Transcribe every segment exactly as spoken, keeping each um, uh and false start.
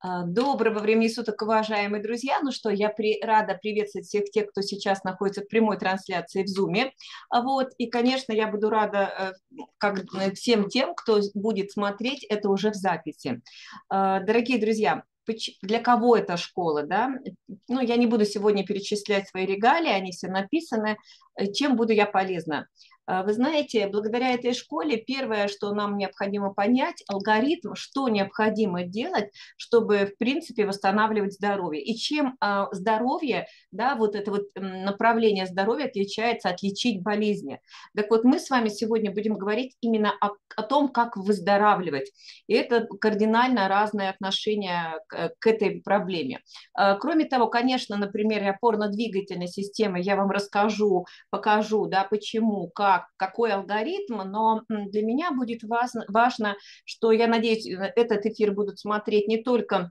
А, Доброго времени суток, уважаемые друзья. Ну что, я при, рада приветствовать всех тех, кто сейчас находится в прямой трансляции в Zoom. А Вот, и, конечно, я буду рада э, как, э, всем тем, кто будет смотреть это уже в записи. А, Дорогие друзья, поч- для кого это школа, да? Ну, я не буду сегодня перечислять свои регалии, они все написаны. Э, Чем буду я полезна? А, Вы знаете, благодаря этой школе первое, что нам необходимо понять, алгоритм, что необходимо делать, чтобы, в принципе, восстанавливать здоровье. И чем а, здоровье, да, вот это вот м, направление здоровья отличается от лечить болезни. Так вот, мы с вами сегодня будем говорить именно о, о том, как выздоравливать. И это кардинально разное отношение к, к этой проблеме. А, Кроме того, конечно, на примере опорно-двигательной системы я вам расскажу, покажу, да, почему, как, какой алгоритм, но м, для меня будет важно, важно, что, я надеюсь, э, этот эфир будут смотреть не только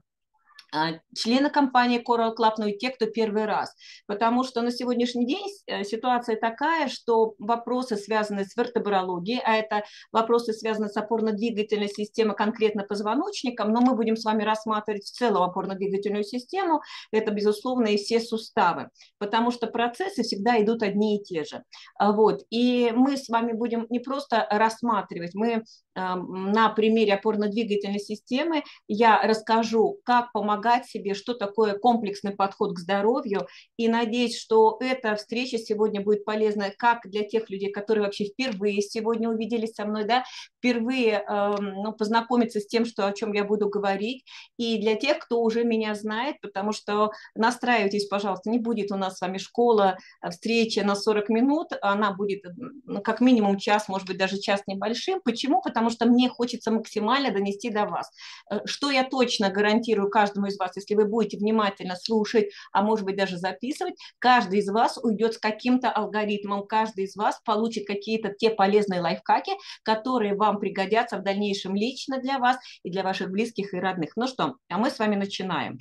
а, члены компании Coral Club, но и те, кто первый раз. Потому что на сегодняшний день э, ситуация такая, что вопросы, связанные с вертебрологией, а это вопросы, связанные с опорно-двигательной системой, конкретно позвоночником, но мы будем с вами рассматривать в целом опорно-двигательную систему, это, безусловно, и все суставы, потому что процессы всегда идут одни и те же. А, Вот. И мы с вами будем не просто рассматривать, мы а, на примере опорно-двигательной системы я расскажу, как помогать себе, что такое комплексный подход к здоровью, и надеюсь, что эта встреча сегодня будет полезна как для тех людей, которые вообще впервые сегодня увиделись со мной, да, впервые э, ну, познакомиться с тем, что, о чем я буду говорить, и для тех, кто уже меня знает, потому что настраивайтесь, пожалуйста, не будет у нас с вами школа, встреча на сорок минут, она будет ну, как минимум час, может быть, даже час небольшим. Почему? Потому что мне хочется максимально донести до вас. Что я точно гарантирую каждому из вас, если вы будете внимательно слушать, а может быть даже записывать, каждый из вас уйдет с каким-то алгоритмом, каждый из вас получит какие-то те полезные лайфхаки, которые вам пригодятся в дальнейшем лично для вас и для ваших близких и родных. Ну что, а мы с вами начинаем.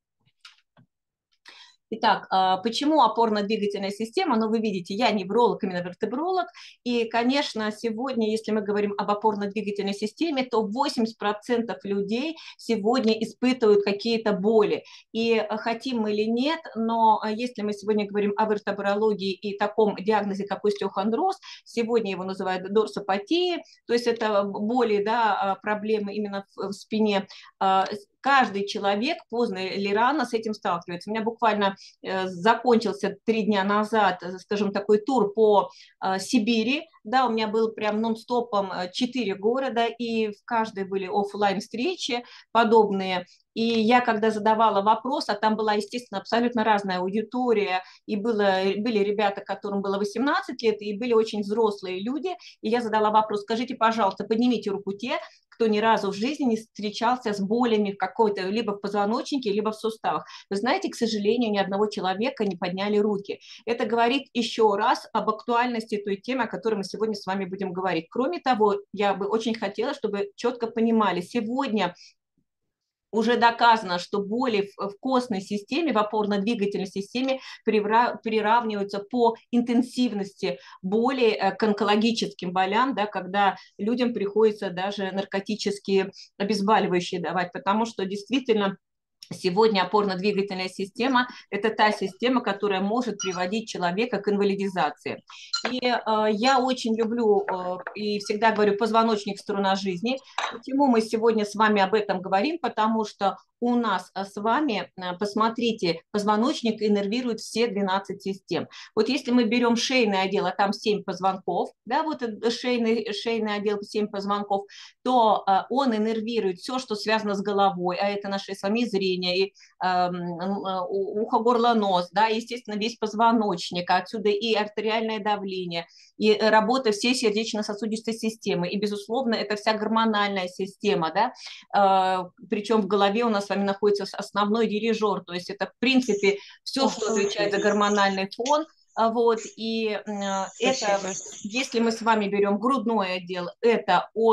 Итак, а, почему опорно-двигательная система? Ну, вы видите, я невролог, именно вертебролог. И, конечно, сегодня, если мы говорим об опорно-двигательной системе, то восемьдесят процентов людей сегодня испытывают какие-то боли. И хотим мы или нет, но если мы сегодня говорим о вертебрологии и таком диагнозе, как остеохондроз, сегодня его называют дорсопатией, то есть это боли, да, проблемы именно в спине, каждый человек поздно или рано с этим сталкивается. У меня буквально э, закончился три дня назад, скажем, такой тур по э, Сибири. Да, у меня был прям нон-стопом четыре города, и в каждой были офлайн встречи подобные. И я, когда задавала вопрос, а там была, естественно, абсолютно разная аудитория, и было, были ребята, которым было восемнадцать лет, и были очень взрослые люди, и я задала вопрос: скажите, пожалуйста, поднимите руку те, кто ни разу в жизни не встречался с болями в какой-то, либо в позвоночнике, либо в суставах. Вы знаете, к сожалению, ни одного человека не подняли руки. Это говорит еще раз об актуальности той темы, о которой мы сегодня с вами будем говорить. Кроме того, я бы очень хотела, чтобы четко понимали, сегодня уже доказано, что боли в, в костной системе, в опорно-двигательной системе приравниваются по интенсивности боли к онкологическим болям, да, когда людям приходится даже наркотические обезболивающие давать, потому что действительно сегодня опорно-двигательная система – это та система, которая может приводить человека к инвалидизации. И э, я очень люблю э, и всегда говорю позвоночник – струна жизни. Почему мы сегодня с вами об этом говорим? Потому что у нас с вами, посмотрите, позвоночник иннервирует все двенадцать систем. Вот если мы берем шейный отдел, а там семь позвонков, да, вот шейный, шейный отдел семь позвонков, то э, он иннервирует все, что связано с головой, а это наше с вами зрение, и, э, ухо, горло, нос, да, естественно, весь позвоночник, отсюда и артериальное давление, и работа всей сердечно-сосудистой системы, и, безусловно, это вся гормональная система, да, э, причем в голове у нас с вами находится основной дирижер, то есть это, в принципе, все, что отвечает за гормональный фон. Вот, и э, это, если мы с вами берем грудной отдел, это от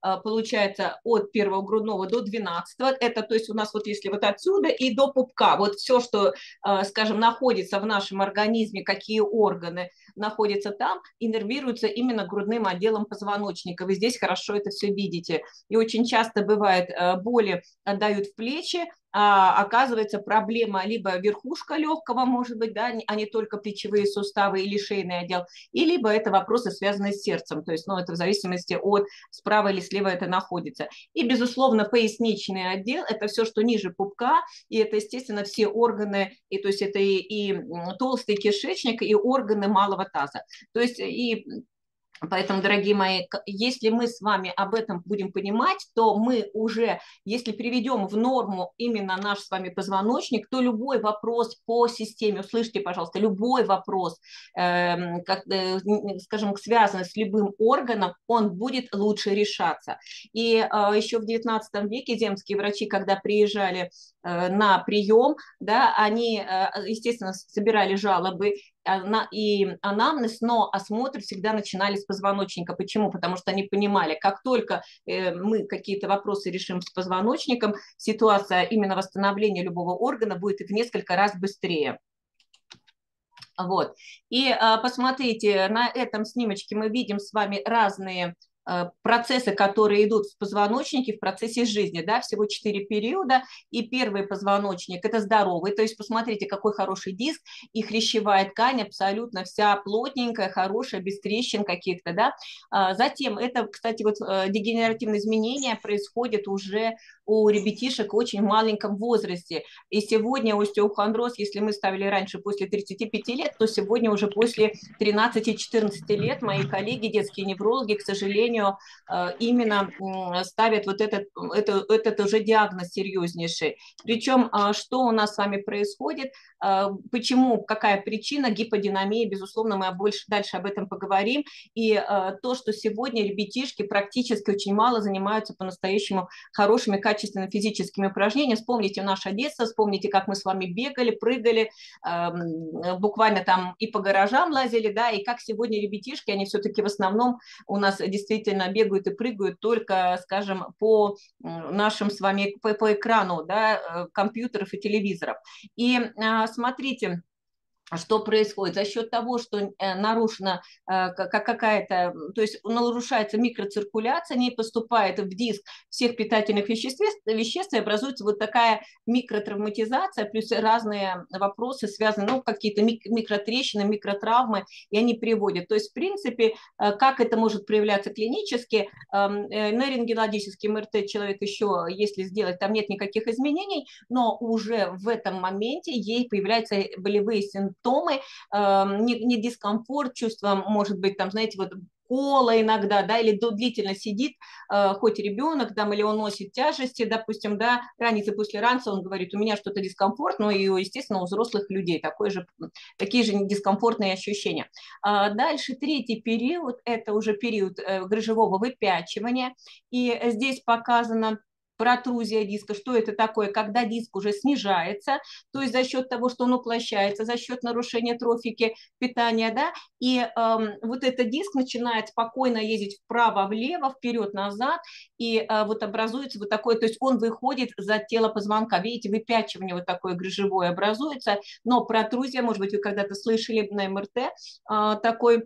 получается, от первого грудного до двенадцатого. Это, то есть, у нас вот если вот отсюда и до пупка, вот все, что, скажем, находится в нашем организме, какие органы находятся там, иннервируются именно грудным отделом позвоночника. Вы здесь хорошо это все видите. И очень часто бывает, боли отдают в плечи, а, оказывается проблема либо верхушка легкого, может быть, да, а не только плечевые суставы или шейный отдел, и либо это вопросы, связанные с сердцем, то есть, ну, это в зависимости от справа или слева это находится. И, безусловно, поясничный отдел – это все, что ниже пупка, и это, естественно, все органы, и, то есть это и, и толстый кишечник, и органы малого таза. То есть и Поэтому, дорогие мои, если мы с вами об этом будем понимать, то мы уже, если приведем в норму именно наш с вами позвоночник, то любой вопрос по системе, услышьте, пожалуйста, любой вопрос, э, как, э, скажем, связанный с любым органом, он будет лучше решаться. И э, еще в девятнадцатом веке земские врачи, когда приезжали э, на прием, да, они, э, естественно, собирали жалобы, и анамнез, но осмотр всегда начинали с позвоночника. Почему? Потому что они понимали, как только мы какие-то вопросы решим с позвоночником, ситуация именно восстановления любого органа будет в несколько раз быстрее. Вот. И посмотрите, на этом снимочке мы видим с вами разные процессы, которые идут в позвоночнике в процессе жизни, да, всего четыре периода, и первый позвоночник – это здоровый, то есть посмотрите, какой хороший диск, и хрящевая ткань абсолютно вся плотненькая, хорошая, без трещин каких-то, да. Затем это, кстати, вот дегенеративные изменения происходят уже у ребятишек в очень маленьком возрасте, и сегодня остеохондроз, если мы ставили раньше после тридцати пяти лет, то сегодня уже после тринадцати-четырнадцати лет мои коллеги, детские неврологи, к сожалению, именно ставят вот этот, это, этот уже диагноз серьезнейший. Причем, что у нас с вами происходит, почему, какая причина гиподинамии, безусловно, мы больше дальше об этом поговорим, и то, что сегодня ребятишки практически очень мало занимаются по-настоящему хорошими, качественными физическими упражнениями. Вспомните наше детство, вспомните, как мы с вами бегали, прыгали, буквально там и по гаражам лазили, да, и как сегодня ребятишки, они все-таки в основном у нас действительно бегают и прыгают только, скажем, по нашим с вами, по, по экрану, да, компьютеров и телевизоров. И смотрите, что происходит за счет того, что нарушена какая-то, то есть нарушается микроциркуляция, не поступает в диск всех питательных веществ, веществ и образуется вот такая микротравматизация, плюс разные вопросы связаны, ну, какие-то микротрещины, микротравмы, и они приводят. То есть, в принципе, как это может проявляться клинически, на рентгенологический эм эр тэ человек еще, если сделать, там нет никаких изменений, но уже в этом моменте ей появляются болевые симптомы, симптомы, э, не, не дискомфорт, чувство, может быть, там, знаете, вот кола иногда, да, или длительно сидит, э, хоть ребенок, там, или он носит тяжести, допустим, да, ранец и после ранца он говорит, у меня что-то дискомфорт, но и, естественно, у взрослых людей такой же, такие же дискомфортные ощущения. А дальше третий период, это уже период э, грыжевого выпячивания, и здесь показано протрузия диска, что это такое, когда диск уже снижается, то есть за счет того, что он уплощается, за счет нарушения трофики питания, да, и э, вот этот диск начинает спокойно ездить вправо-влево, вперед-назад, и э, вот образуется вот такой, то есть он выходит за тело позвонка, видите, выпячивание вот такое грыжевое образуется, но протрузия, может быть, вы когда-то слышали на эм эр тэ э, такой,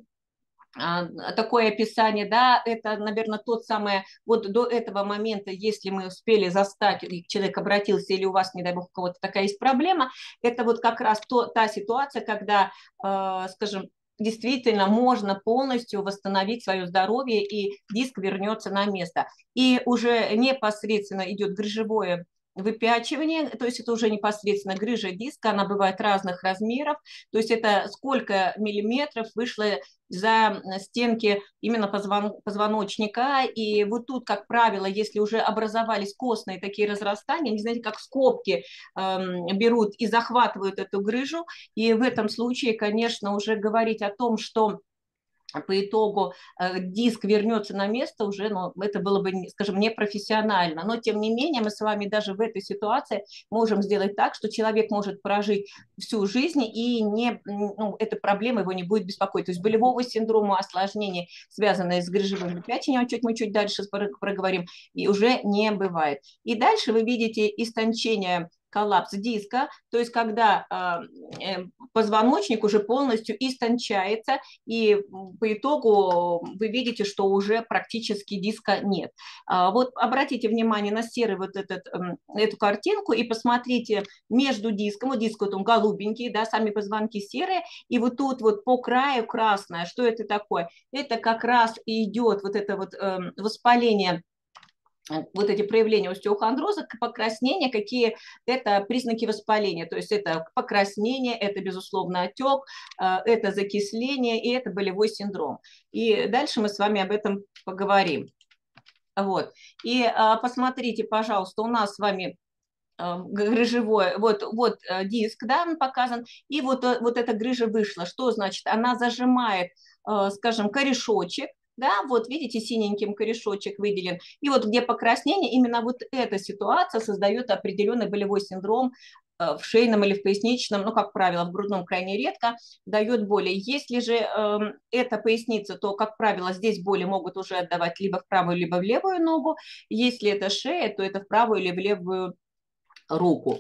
такое описание, да, это, наверное, тот самый, вот до этого момента, если мы успели застать, человек обратился, или у вас, не дай бог, у кого-то такая есть проблема, это вот как раз то, та ситуация, когда, э, скажем, действительно можно полностью восстановить свое здоровье, и диск вернется на место. И уже непосредственно идет грыжевое выпячивание, то есть это уже непосредственно грыжа диска, она бывает разных размеров, то есть это сколько миллиметров вышло за стенки именно позвон, позвоночника, и вот тут, как правило, если уже образовались костные такие разрастания, не знаете, как скобки э, берут и захватывают эту грыжу, и в этом случае, конечно, уже говорить о том, что по итогу э, диск вернется на место уже, ну, это было бы, скажем, непрофессионально. Но, тем не менее, мы с вами даже в этой ситуации можем сделать так, что человек может прожить всю жизнь, и не, ну, эта проблема его не будет беспокоить. То есть болевого синдрома, осложнений, связанные с грыжевыми печенью, чуть мы чуть дальше проговорим, и уже не бывает. И дальше вы видите истончение, коллапс диска, то есть когда э, позвоночник уже полностью истончается, и по итогу вы видите, что уже практически диска нет. А, вот обратите внимание на серый вот этот, эту картинку и посмотрите между диском, вот диск вот он голубенький, да, сами позвонки серые, и вот тут вот по краю красное, что это такое? Это как раз и идет вот это вот э, воспаление, вот эти проявления остеохондроза, покраснение, какие это признаки воспаления. То есть это покраснение, это, безусловно, отек, это закисление и это болевой синдром. И дальше мы с вами об этом поговорим. Вот. И посмотрите, пожалуйста, у нас с вами грыжевой, вот, вот диск, да, он показан, и вот, вот эта грыжа вышла. Что значит? Она зажимает, скажем, корешочек, да, вот видите, синеньким корешочек выделен, и вот где покраснение, именно вот эта ситуация создает определенный болевой синдром в шейном или в поясничном, ну, как правило, в грудном крайне редко, дает боли. Если же э, это поясница, то, как правило, здесь боли могут уже отдавать либо в правую, либо в левую ногу. Если это шея, то это в правую или в левую руку.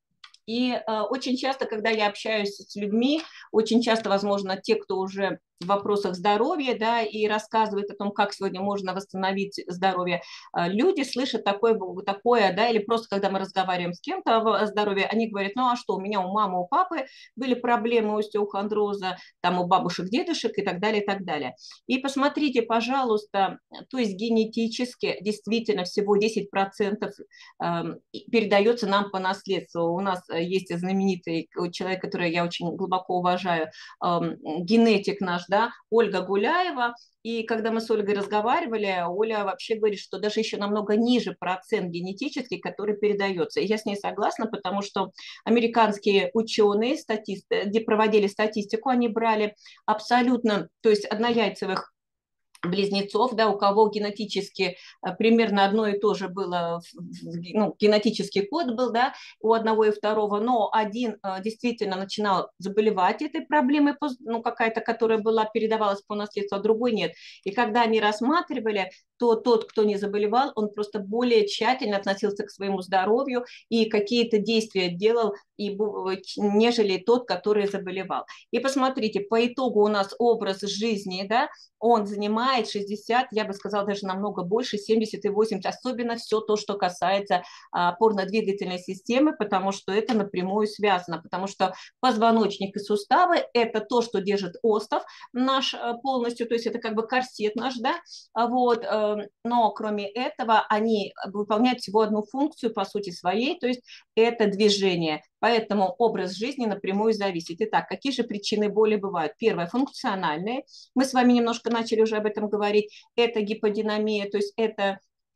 И э, очень часто, когда я общаюсь с людьми, очень часто, возможно, те, кто уже в вопросах здоровья, да, и рассказывает о том, как сегодня можно восстановить здоровье, э, люди слышат такое, такое, да, или просто когда мы разговариваем с кем-то о здоровье, они говорят, ну а что, у меня у мамы, у папы были проблемы остеохондроза, там у бабушек, дедушек и так далее, и так далее. И посмотрите, пожалуйста, то есть генетически действительно всего десять процентов э, передается нам по наследству. У нас есть знаменитый человек, который я очень глубоко уважаю, генетик наш, да, Ольга Гуляева. И когда мы с Ольгой разговаривали, Оля вообще говорит, что даже еще намного ниже процент генетический, который передается. И я с ней согласна, потому что американские ученые, статисты, где проводили статистику, они брали абсолютно, то есть однояйцевых близнецов, да, у кого генетически примерно одно и то же было, ну, генетический код был, да, у одного и второго, но один действительно начинал заболевать этой проблемой, ну, какая-то, которая была, передавалась по наследству, а другой нет. И когда они рассматривали, то тот, кто не заболевал, он просто более тщательно относился к своему здоровью и какие-то действия делал, и, нежели тот, который заболевал. И посмотрите, по итогу у нас образ жизни, да, он занимает шестьдесят, я бы сказала, даже намного больше, семьдесят и восемьдесят, особенно все то, что касается опорно-двигательной системы, потому что это напрямую связано, потому что позвоночник и суставы – это то, что держит остов наш полностью, то есть это как бы корсет наш, да, вот, но кроме этого они выполняют всего одну функцию по сути своей, то есть это движение. Поэтому образ жизни напрямую зависит. Итак, какие же причины боли бывают? Первое – функциональные. Мы с вами немножко начали уже об этом говорить. Это гиподинамия, то есть это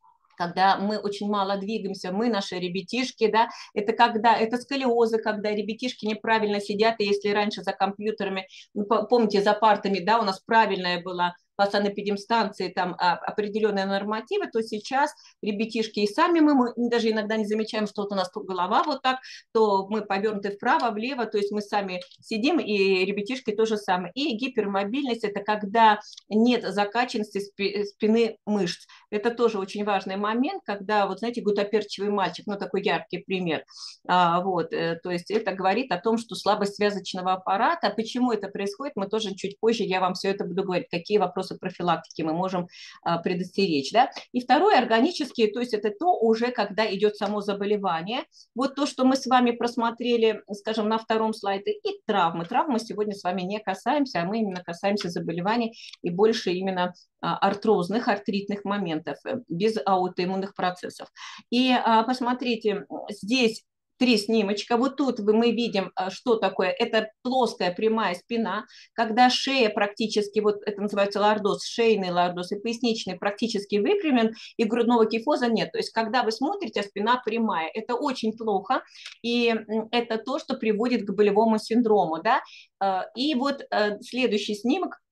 когда мы очень мало двигаемся, мы, наши ребятишки, да, это когда, это сколиозы, когда ребятишки неправильно сидят, и если раньше за компьютерами, ну, помните, за партами, да, у нас правильная была по санэпидемстанции там определенные нормативы, то сейчас ребятишки и сами мы, мы даже иногда не замечаем, что вот у нас тут голова вот так, то мы повернуты вправо, влево, то есть мы сами сидим, и ребятишки то же самое. И гипермобильность – это когда нет закачанности спины мышц. Это тоже очень важный момент, когда, вот знаете, гутоперчивый мальчик, ну такой яркий пример, а, вот, то есть это говорит о том, что слабость связочного аппарата. Почему это происходит, мы тоже чуть позже, я вам все это буду говорить, какие вопросы профилактики мы можем а, предостеречь, да. И второе, органические, то есть это то уже, когда идет само заболевание. Вот то, что мы с вами просмотрели, скажем, на втором слайде, и травмы. Травмы сегодня с вами не касаемся, а мы именно касаемся заболеваний и больше именно а, артрозных, артритных моментов, без аутоиммунных процессов. И а, посмотрите, здесь три снимочка. Вот тут мы видим, что такое. Это плоская прямая спина, когда шея практически, вот это называется лордоз, шейный лордоз и поясничный практически выпрямлен, и грудного кифоза нет. То есть когда вы смотрите, а спина прямая, это очень плохо, и это то, что приводит к болевому синдрому. Да? И вот следующий снимок.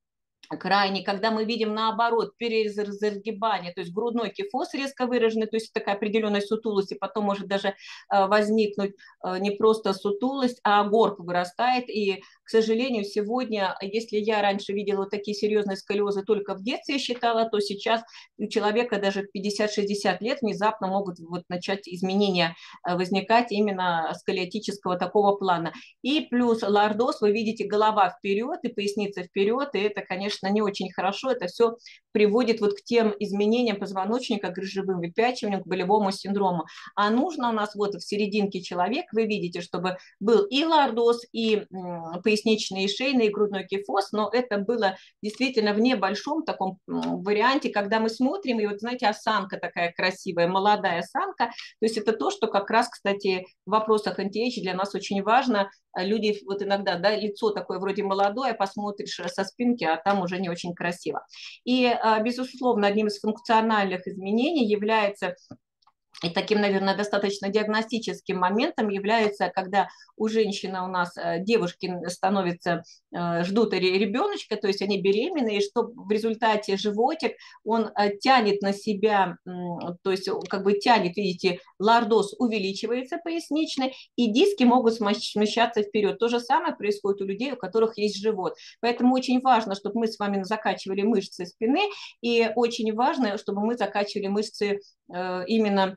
крайне, когда мы видим наоборот перезагибание, то есть грудной кифоз резко выраженный, то есть такая определенная сутулость, и потом может даже э, возникнуть э, не просто сутулость, а горб вырастает. И, к сожалению, сегодня, если я раньше видела вот такие серьезные сколиозы только в детстве, считала, то сейчас у человека даже в пятьдесят-шестьдесят лет внезапно могут вот начать изменения э, возникать именно сколиотического такого плана. И плюс лордоз, вы видите, голова вперед и поясница вперед, и это, конечно, не очень хорошо, это все приводит вот к тем изменениям позвоночника, к грыжевым выпячиваниям, к болевому синдрому. А нужно у нас вот в серединке человека, вы видите, чтобы был и лордоз, и поясничный, и шейный, и грудной кифоз, но это было действительно в небольшом таком варианте, когда мы смотрим, и вот, знаете, осанка такая красивая, молодая осанка, то есть это то, что как раз, кстати, в вопросах анти-эйдж для нас очень важно. Люди вот иногда, да, лицо такое вроде молодое, посмотришь со спинки, а там уже не очень красиво. И, безусловно, одним из функциональных изменений является и таким, наверное, достаточно диагностическим моментом является, когда у женщины, у нас девушки становятся, ждут ребеночка, то есть они беременны, и что в результате животик, он тянет на себя, то есть как бы тянет, видите, лордоз увеличивается поясничный, и диски могут смещаться вперед. То же самое происходит у людей, у которых есть живот. Поэтому очень важно, чтобы мы с вами закачивали мышцы спины, и очень важно, чтобы мы закачивали мышцы именно,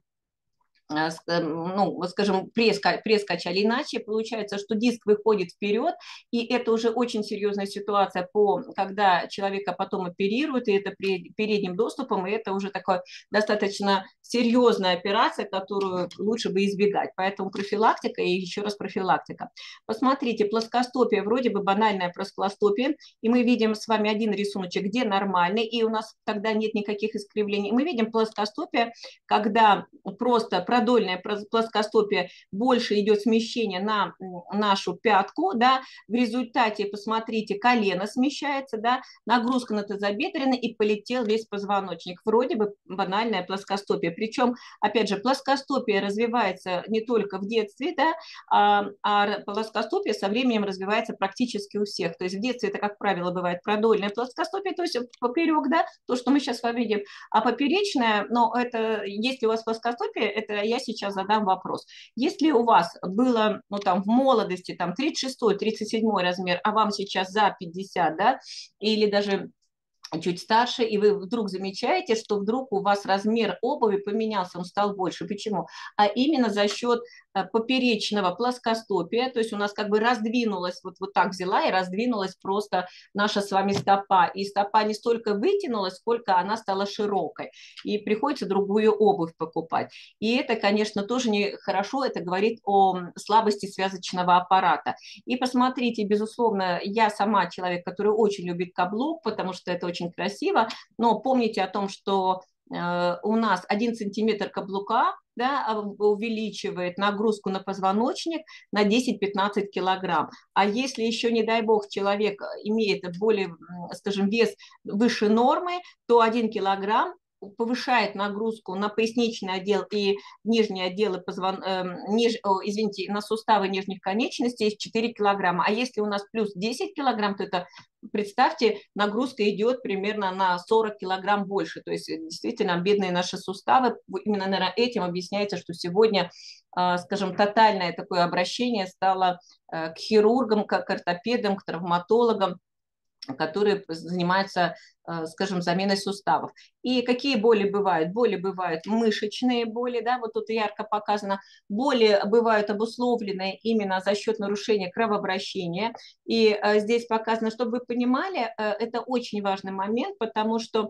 ну, скажем, пресс, пресс качали, иначе получается, что диск выходит вперед, и это уже очень серьезная ситуация, по, когда человека потом оперируют, и это при передним доступом, и это уже такая достаточно серьезная операция, которую лучше бы избегать. Поэтому профилактика и еще раз профилактика. Посмотрите, плоскостопие, вроде бы банальная плоскостопие, и мы видим с вами один рисуночек, где нормальный, и у нас тогда нет никаких искривлений. Мы видим плоскостопие, когда просто продольная плоскостопие, больше идет смещение на нашу пятку, да, в результате, посмотрите, колено смещается, да, нагрузка на тазобедренный, и полетел весь позвоночник. Вроде бы банальное плоскостопие. Причем, опять же, плоскостопие развивается не только в детстве, да, а, а плоскостопие со временем развивается практически у всех. То есть в детстве это, как правило, бывает продольное плоскостопие, то есть поперек, да, то, что мы сейчас с вами видим, а поперечное, но это, если у вас плоскостопие, это я сейчас задам вопрос. Если у вас было, ну, там, в молодости, там, тридцать шестой, тридцать седьмой размер, а вам сейчас за пятьдесят, да, или даже чуть старше, и вы вдруг замечаете, что вдруг у вас размер обуви поменялся, он стал больше. Почему? А именно за счет поперечного плоскостопия, то есть у нас как бы раздвинулась, вот, вот так взяла и раздвинулась просто наша с вами стопа, и стопа не столько вытянулась, сколько она стала широкой, и приходится другую обувь покупать. И это, конечно, тоже нехорошо, это говорит о слабости связочного аппарата. И посмотрите, безусловно, я сама человек, который очень любит каблук, потому что это очень красиво, но помните о том, что э, у нас один сантиметр каблука, да, увеличивает нагрузку на позвоночник на десять-пятнадцать килограмм. А если еще, не дай бог, человек имеет более, скажем, вес выше нормы, то один килограмм повышает нагрузку на поясничный отдел и нижние отделы позвон... э, ниж... О, извините, на суставы нижних конечностей четыре килограмма. А если у нас плюс десять килограмм, то это, представьте, нагрузка идет примерно на сорок килограмм больше. То есть действительно бедные наши суставы, именно, наверное, этим объясняется, что сегодня, э, скажем, тотальное такое обращение стало э, к хирургам, к ортопедам, к травматологам, которые занимаются, скажем, заменой суставов. И какие боли бывают? Боли бывают мышечные боли, да, вот тут ярко показано. Боли бывают обусловлены именно за счет нарушения кровообращения. И здесь показано, чтобы вы понимали, это очень важный момент, потому что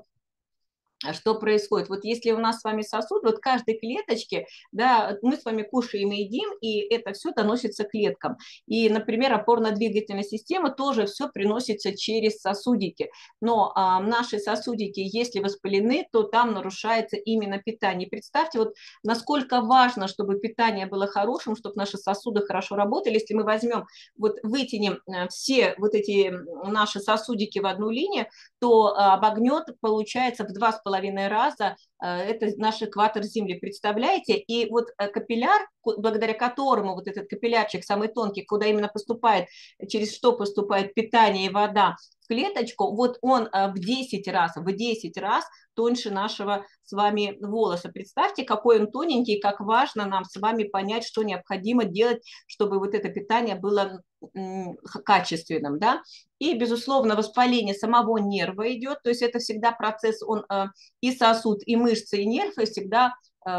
что происходит? Вот если у нас с вами сосуд, вот каждой клеточке, да, мы с вами кушаем и едим, и это все доносится к клеткам. И, например, опорно-двигательная система тоже все приносится через сосудики. Но а, наши сосудики, если воспалены, то там нарушается именно питание. Представьте, вот насколько важно, чтобы питание было хорошим, чтобы наши сосуды хорошо работали. Если мы возьмем, вот вытянем все вот эти наши сосудики в одну линию, то обогнет, получается, в два с половиной раза это наш экватор Земли, представляете? И вот капилляр, благодаря которому вот этот капиллярчик самый тонкий, куда именно поступает, через что поступает питание и вода в клеточку, вот он в десять раз, в десять раз тоньше нашего с вами волоса. Представьте, какой он тоненький, как важно нам с вами понять, что необходимо делать, чтобы вот это питание было качественным, да. И, безусловно, воспаление самого нерва идет, то есть это всегда процесс, он и сосуд, и мышцы, и нервы всегда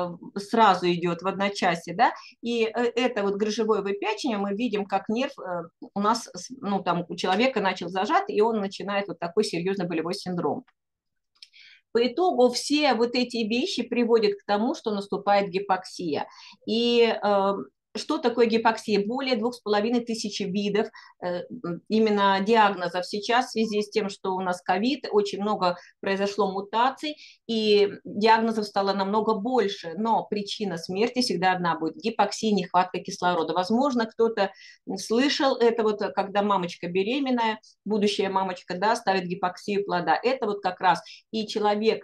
сразу идет в одночасье, да, и это вот грыжевое выпячивание, мы видим, как нерв у нас, ну, там, у человека начал зажат, и он начинает вот такой серьезный болевой синдром. По итогу все вот эти вещи приводят к тому, что наступает гипоксия. И э, что такое гипоксия? Более двух с половиной тысяч видов э, именно диагнозов сейчас в связи с тем, что у нас ковид, очень много произошло мутаций, и диагнозов стало намного больше, но причина смерти всегда одна будет – гипоксия, нехватка кислорода. Возможно, кто-то слышал это, вот, когда мамочка беременная, будущая мамочка, да, ставит гипоксию плода. Это вот как раз и человек,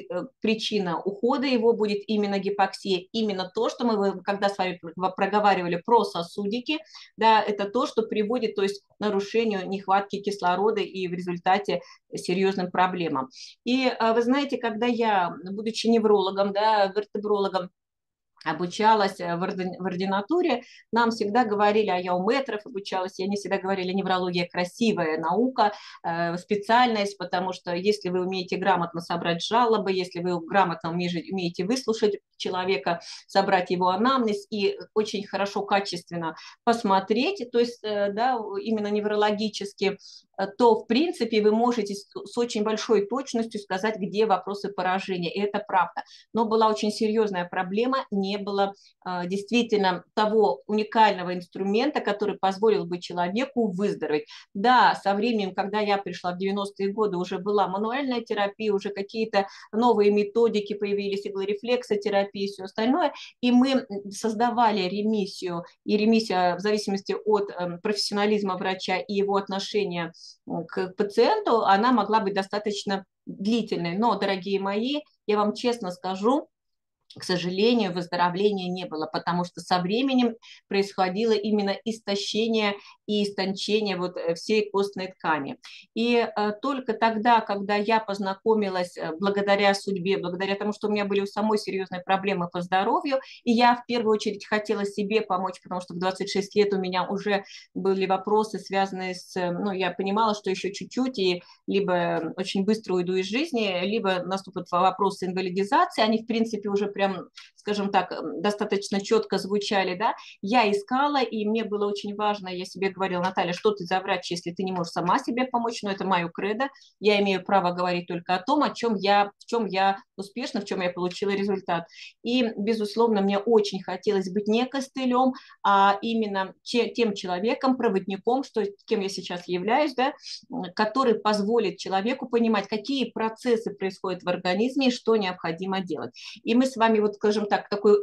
причина ухода его будет именно гипоксия, именно то, что мы, когда с вами проговаривали про сосудики, да, это то, что приводит, то есть, к нарушению нехватки кислорода и в результате серьезным проблемам. И вы знаете, когда я, будучи неврологом, да, вертебрологом, обучалась в ординатуре, нам всегда говорили, а я у мэтров обучалась, и они всегда говорили, неврология красивая наука, специальность, потому что если вы умеете грамотно собрать жалобы, если вы грамотно умеете выслушать человека, собрать его анамнез и очень хорошо, качественно посмотреть, то есть, да, именно неврологически, то, в принципе, вы можете с очень большой точностью сказать, где вопросы поражения, и это правда. Но была очень серьезная проблема, не было а, действительно того уникального инструмента, который позволил бы человеку выздороветь. Да, со временем, когда я пришла в девяностые годы, уже была мануальная терапия, уже какие-то новые методики появились, иглорефлексотерапия и все остальное, и мы создавали ремиссию, и ремиссия в зависимости от э, профессионализма врача и его отношения к пациенту, она могла быть достаточно длительной. Но, дорогие мои, я вам честно скажу, к сожалению, выздоровления не было, потому что со временем происходило именно истощение и истончение вот всей костной ткани. И э, только тогда, когда я познакомилась, э, благодаря судьбе, благодаря тому, что у меня были у самой серьезные проблемы по здоровью, и я в первую очередь хотела себе помочь, потому что в двадцать шесть лет у меня уже были вопросы, связанные с, ну, я понимала, что еще чуть-чуть, и либо очень быстро уйду из жизни, либо наступят вопросы инвалидизации, они, в принципе, уже прям, скажем так, достаточно четко звучали, да, я искала, и мне было очень важно, я себе говорила, Наталья, что ты за врач, если ты не можешь сама себе помочь, но это мое кредо, я имею право говорить только о том, о чем я, в чем я успешна, в чем я получила результат. И, безусловно, мне очень хотелось быть не костылем, а именно тем человеком, проводником, что, кем я сейчас являюсь, да, который позволит человеку понимать, какие процессы происходят в организме и что необходимо делать. И мы с вами, вот, скажем так, такой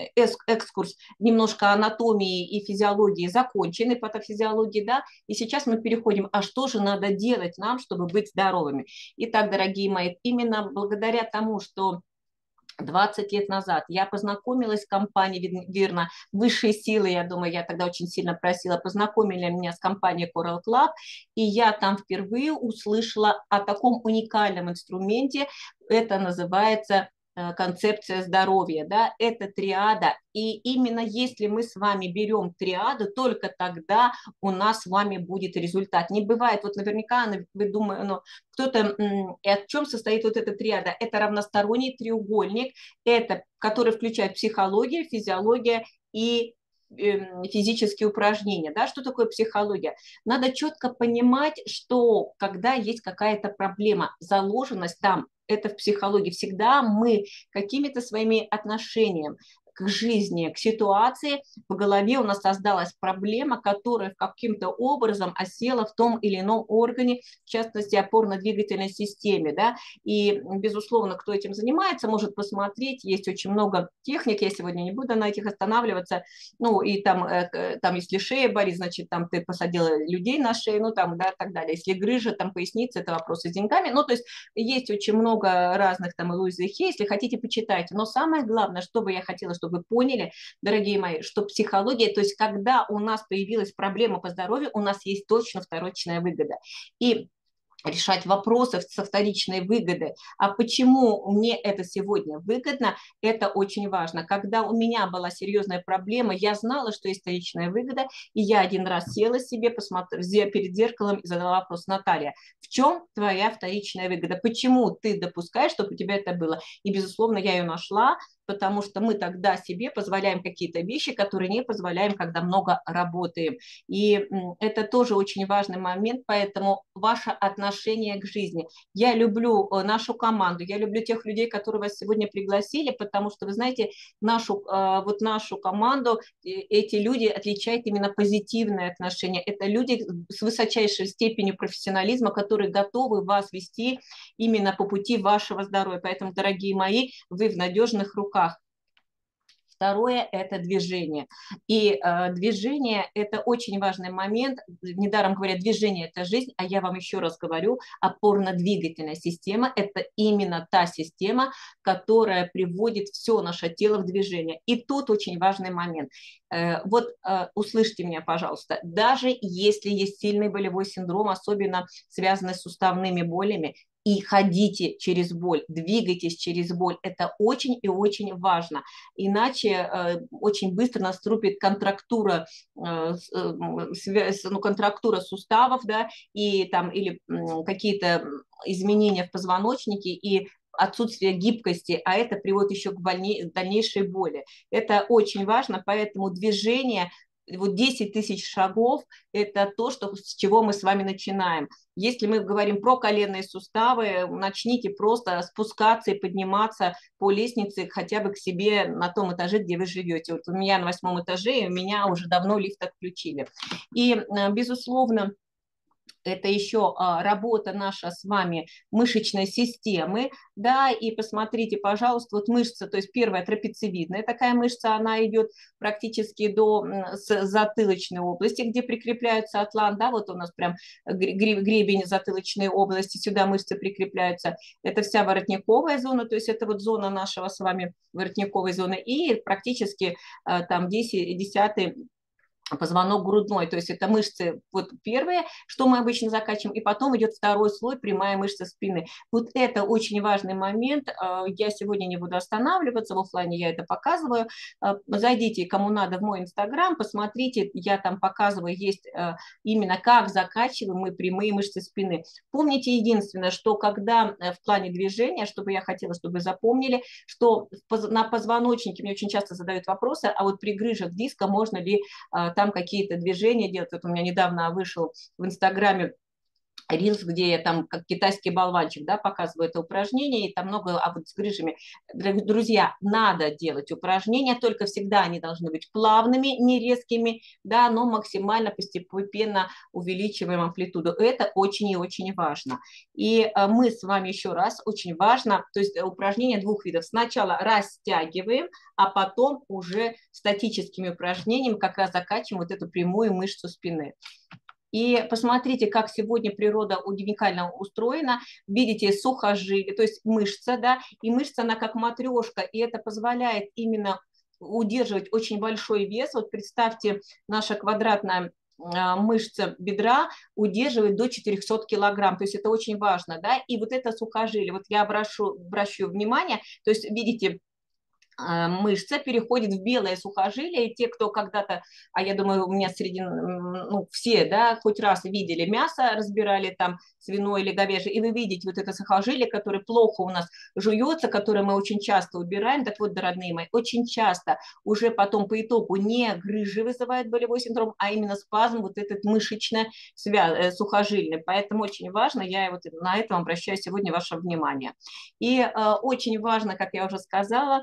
экскурс немножко анатомии и физиологии законченной, патофизиологии, да, и сейчас мы переходим, а что же надо делать нам, чтобы быть здоровыми. Итак, дорогие мои, именно благодаря тому, что двадцать лет назад я познакомилась с компанией Вирна, высшие силы, я думаю, я тогда очень сильно просила, познакомили меня с компанией Coral Club, и я там впервые услышала о таком уникальном инструменте, это называется концепция здоровья, да, это триада, и именно если мы с вами берем триаду, только тогда у нас с вами будет результат. Не бывает, вот наверняка вы думаете, ну, кто-то, и о чем состоит вот эта триада? Это равносторонний треугольник, это, который включает психологию, физиологию и физические упражнения. Да? Что такое психология? Надо четко понимать, что когда есть какая-то проблема, заложенность там, это в психологии, всегда мы какими-то своими отношениями, к жизни, к ситуации, в голове у нас создалась проблема, которая каким-то образом осела в том или ином органе, в частности, опорно-двигательной системе, да, и, безусловно, кто этим занимается, может посмотреть, есть очень много техник, я сегодня не буду на этих останавливаться, ну, и там, э, там если шея болит, значит, там ты посадила людей на шею, ну, там, да, так далее, если грыжа, там, поясница, это вопросы с деньгами, ну, то есть есть очень много разных там и Луизы Хей, если хотите, почитайте, но самое главное, что бы я хотела, чтобы вы поняли, дорогие мои, что психология, то есть когда у нас появилась проблема по здоровью, у нас есть точно вторичная выгода. И решать вопросы со вторичной выгодой. А почему мне это сегодня выгодно, это очень важно. Когда у меня была серьезная проблема, я знала, что есть вторичная выгода, и я один раз села себе, посмотрела перед зеркалом и задала вопрос: Наталья, в чем твоя вторичная выгода? Почему ты допускаешь, чтобы у тебя это было? И, безусловно, я ее нашла, потому что мы тогда себе позволяем какие-то вещи, которые не позволяем, когда много работаем. И это тоже очень важный момент, поэтому ваше отношение к жизни. Я люблю нашу команду, я люблю тех людей, которые вас сегодня пригласили, потому что, вы знаете, нашу, вот нашу команду, эти люди отличают именно позитивное отношение. Это люди с высочайшей степенью профессионализма, которые готовы вас вести именно по пути вашего здоровья. Поэтому, дорогие мои, вы в надежных руках. Второе – это движение. И э, движение – это очень важный момент. Недаром говорят, движение – это жизнь, а я вам еще раз говорю, опорно-двигательная система – это именно та система, которая приводит все наше тело в движение. И тут очень важный момент. Э, вот э, услышьте меня, пожалуйста. Даже если есть сильный болевой синдром, особенно связанный с суставными болями, и ходите через боль, двигайтесь через боль. Это очень и очень важно. Иначе э, очень быстро наступит контрактура, э, связь, ну, контрактура суставов, да, и там, или э, какие-то изменения в позвоночнике, и отсутствие гибкости, а это приводит еще к больней, дальнейшей боли. Это очень важно, поэтому движение, вот десять тысяч шагов – это то, что, с чего мы с вами начинаем. Если мы говорим про коленные суставы, начните просто спускаться и подниматься по лестнице хотя бы к себе на том этаже, где вы живете. Вот у меня на восьмом этаже, и у меня уже давно лифт отключили. И, безусловно, это еще а, работа наша с вами мышечной системы, да, и посмотрите, пожалуйста, вот мышца, то есть первая трапециевидная такая мышца, она идет практически до затылочной области, где прикрепляются атлант, да, вот у нас прям гребень затылочной области, сюда мышцы прикрепляются, это вся воротниковая зона, то есть это вот зона нашего с вами воротниковой зоны, и практически а, там десять, десятый позвонок грудной, то есть это мышцы вот первые, что мы обычно закачиваем, и потом идет второй слой, прямая мышца спины. Вот это очень важный момент, я сегодня не буду останавливаться, в офлайне я это показываю, зайдите, кому надо, в мой инстаграм, посмотрите, я там показываю, есть именно как закачиваем мы прямые мышцы спины. Помните единственное, что когда в плане движения, чтобы я хотела, чтобы вы запомнили, что на позвоночнике мне очень часто задают вопросы, а вот при грыжах диска можно ли там какие-то движения делать. Вот у меня недавно вышел в Инстаграме рилс, где я там как китайский болванчик, да, показываю это упражнение, и там много, а вот с грыжами. Друзья, надо делать упражнения, только всегда они должны быть плавными, не резкими, да, но максимально постепенно увеличиваем амплитуду. Это очень и очень важно. И мы с вами еще раз, очень важно, то есть упражнения двух видов. Сначала растягиваем, а потом уже статическими упражнениями как раз закачиваем вот эту прямую мышцу спины. И посмотрите, как сегодня природа уникально устроена. Видите, сухожилие, то есть мышца, да, и мышца, она как матрешка, и это позволяет именно удерживать очень большой вес. Вот представьте, наша квадратная мышца бедра удерживает до четырехсот килограмм, то есть это очень важно, да, и вот это сухожилие, вот я обращу, обращу внимание, то есть видите, мышца переходит в белое сухожилие, и те, кто когда-то, а я думаю, у меня среди, ну, все, да, хоть раз видели мясо, разбирали там свиное или говяжье, и вы видите вот это сухожилие, которое плохо у нас жуется, которое мы очень часто убираем, так вот, родные мои, очень часто уже потом по итогу не грыжи вызывает болевой синдром, а именно спазм вот этот мышечное сухожилие, поэтому очень важно, я вот на этом обращаю сегодня ваше внимание. И э, очень важно, как я уже сказала,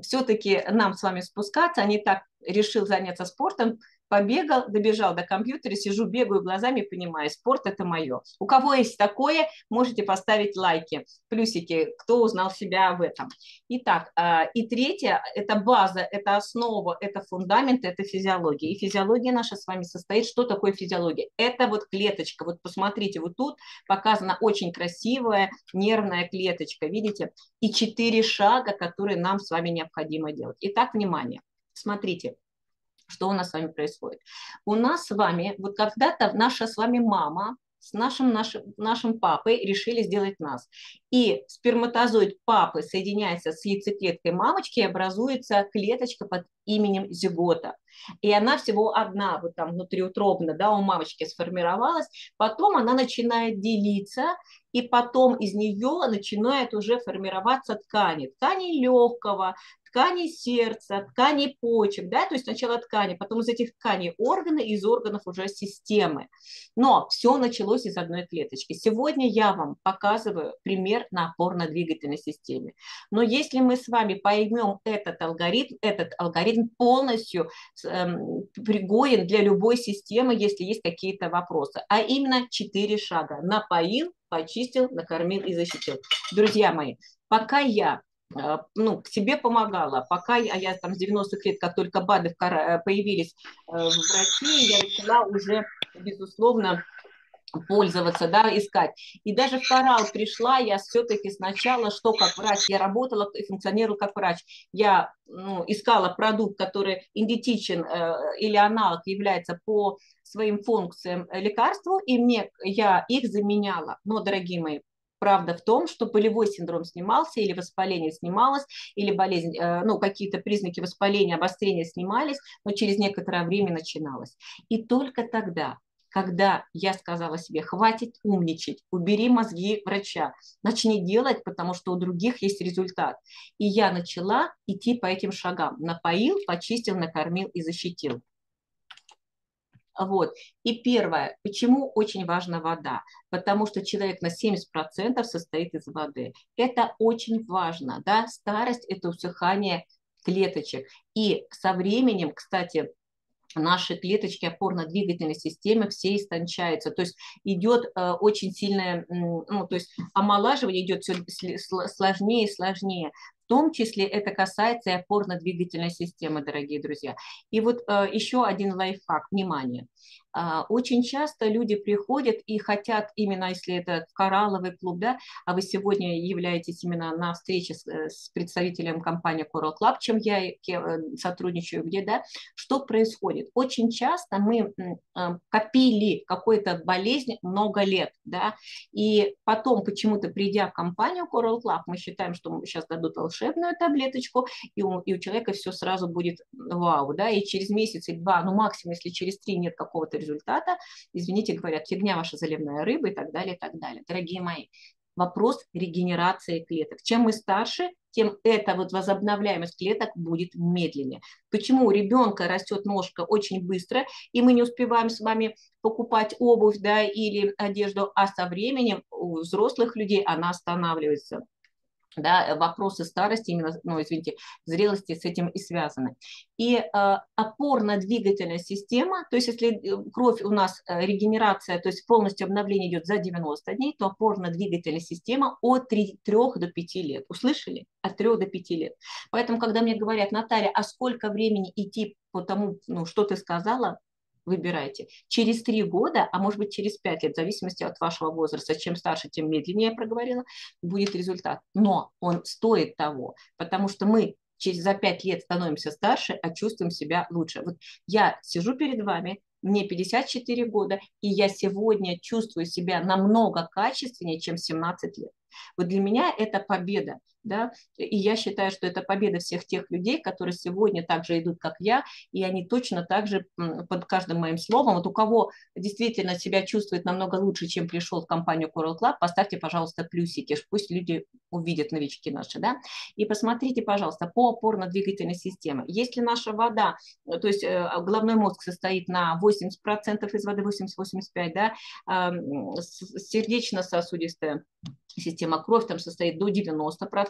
все-таки нам с вами спускаться, а не так решил заняться спортом, побегал, добежал до компьютера, сижу, бегаю глазами, понимаю, спорт – это мое. У кого есть такое, можете поставить лайки, плюсики, кто узнал себя в этом. Итак, и третье – это база, это основа, это фундамент, это физиология. И физиология наша с вами состоит. Что такое физиология? Это вот клеточка. Вот посмотрите, вот тут показана очень красивая нервная клеточка, видите? И четыре шага, которые нам с вами необходимо делать. Итак, внимание, смотрите. Что у нас с вами происходит? У нас с вами, вот когда-то наша с вами мама с нашим, нашим, нашим папой решили сделать нас. И сперматозоид папы соединяется с яйцеклеткой мамочки, и образуется клеточка под именем зигота. И она всего одна, вот там внутриутробно, да, у мамочки сформировалась. Потом она начинает делиться, и потом из нее начинают уже формироваться ткани. Ткани легкого, ткани сердца, ткани почек, да, то есть сначала ткани, потом из этих тканей органы, из органов уже системы. Но все началось из одной клеточки. Сегодня я вам показываю пример на опорно-двигательной системе. Но если мы с вами поймем этот алгоритм, этот алгоритм полностью эм, пригоден для любой системы, если есть какие-то вопросы. А именно четыре шага. Напоил, почистил, накормил и защитил. Друзья мои, пока я ну, к себе помогала. Пока я, я там с девяностых лет, как только БАДы появились в России, я начала уже, безусловно, пользоваться, да, искать. И даже в Коралл пришла я все-таки сначала, что как врач, я работала и функционировала как врач. Я ну, искала продукт, который идентичен э, или аналог является по своим функциям лекарству, и мне, я их заменяла. Но, дорогие мои, правда в том, что болевой синдром снимался, или воспаление снималось, или болезнь, ну, какие-то признаки воспаления, обострения снимались, но через некоторое время начиналось. И только тогда, когда я сказала себе, хватит умничать, убери мозги врача, начни делать, потому что у других есть результат. И я начала идти по этим шагам. Напоил, почистил, накормил и защитил. Вот. И первое, почему очень важна вода? Потому что человек на семьдесят процентов состоит из воды. Это очень важно. Да? Старость – это усыхание клеточек. И со временем, кстати, наши клеточки опорно-двигательной системы все истончаются. То есть идет э, очень сильное, ну, то есть омолаживание идет все сложнее и сложнее. В том числе это касается и опорно-двигательной системы, дорогие друзья. И вот э, еще один лайфхак, внимание. Э, очень часто люди приходят и хотят, именно если это коралловый клуб, да, а вы сегодня являетесь именно на встрече с, с представителем компании Coral Club, чем я сотрудничаю, где, да, что происходит? Очень часто мы э, копили какую-то болезнь много лет, да, и потом почему-то, придя в компанию Coral Club, мы считаем, что сейчас дадут волшебную таблеточку, и у, и у человека все сразу будет вау, да, и через месяц или два, ну максимум, если через три нет какого-то результата, извините, говорят, фигня ваша заливная рыба и так далее, и так далее. Дорогие мои, вопрос регенерации клеток. Чем мы старше, тем эта вот возобновляемость клеток будет медленнее. Почему у ребенка растет ножка очень быстро, и мы не успеваем с вами покупать обувь, да, или одежду, а со временем у взрослых людей она останавливается. Да, вопросы старости, именно, ну, извините, зрелости с этим и связаны. И э, опорно-двигательная система, то есть если кровь у нас, э, регенерация, то есть полностью обновление идет за девяносто дней, то опорно-двигательная система от трёх до пяти лет. Услышали? От трёх до пяти лет. Поэтому, когда мне говорят, Наталья, а сколько времени идти по тому, ну, что ты сказала, выбирайте. Через три года, а может быть через пять лет, в зависимости от вашего возраста, чем старше, тем медленнее, я проговорила, будет результат. Но он стоит того, потому что мы через, за пять лет становимся старше, а чувствуем себя лучше. Вот я сижу перед вами, мне пятьдесят четыре года, и я сегодня чувствую себя намного качественнее, чем семнадцать лет. Вот для меня это победа, да, и я считаю, что это победа всех тех людей, которые сегодня также идут, как я, и они точно так же под каждым моим словом, вот у кого действительно себя чувствует намного лучше, чем пришел в компанию Coral Club, поставьте, пожалуйста, плюсики, пусть люди увидят, новички наши, да, и посмотрите, пожалуйста, по опорно-двигательной системе. Если наша вода, то есть головной мозг состоит на восемьдесят процентов из воды, восемьдесят-восемьдесят пять процентов, да, сердечно-сосудистая система, кровь там состоит до девяноста процентов,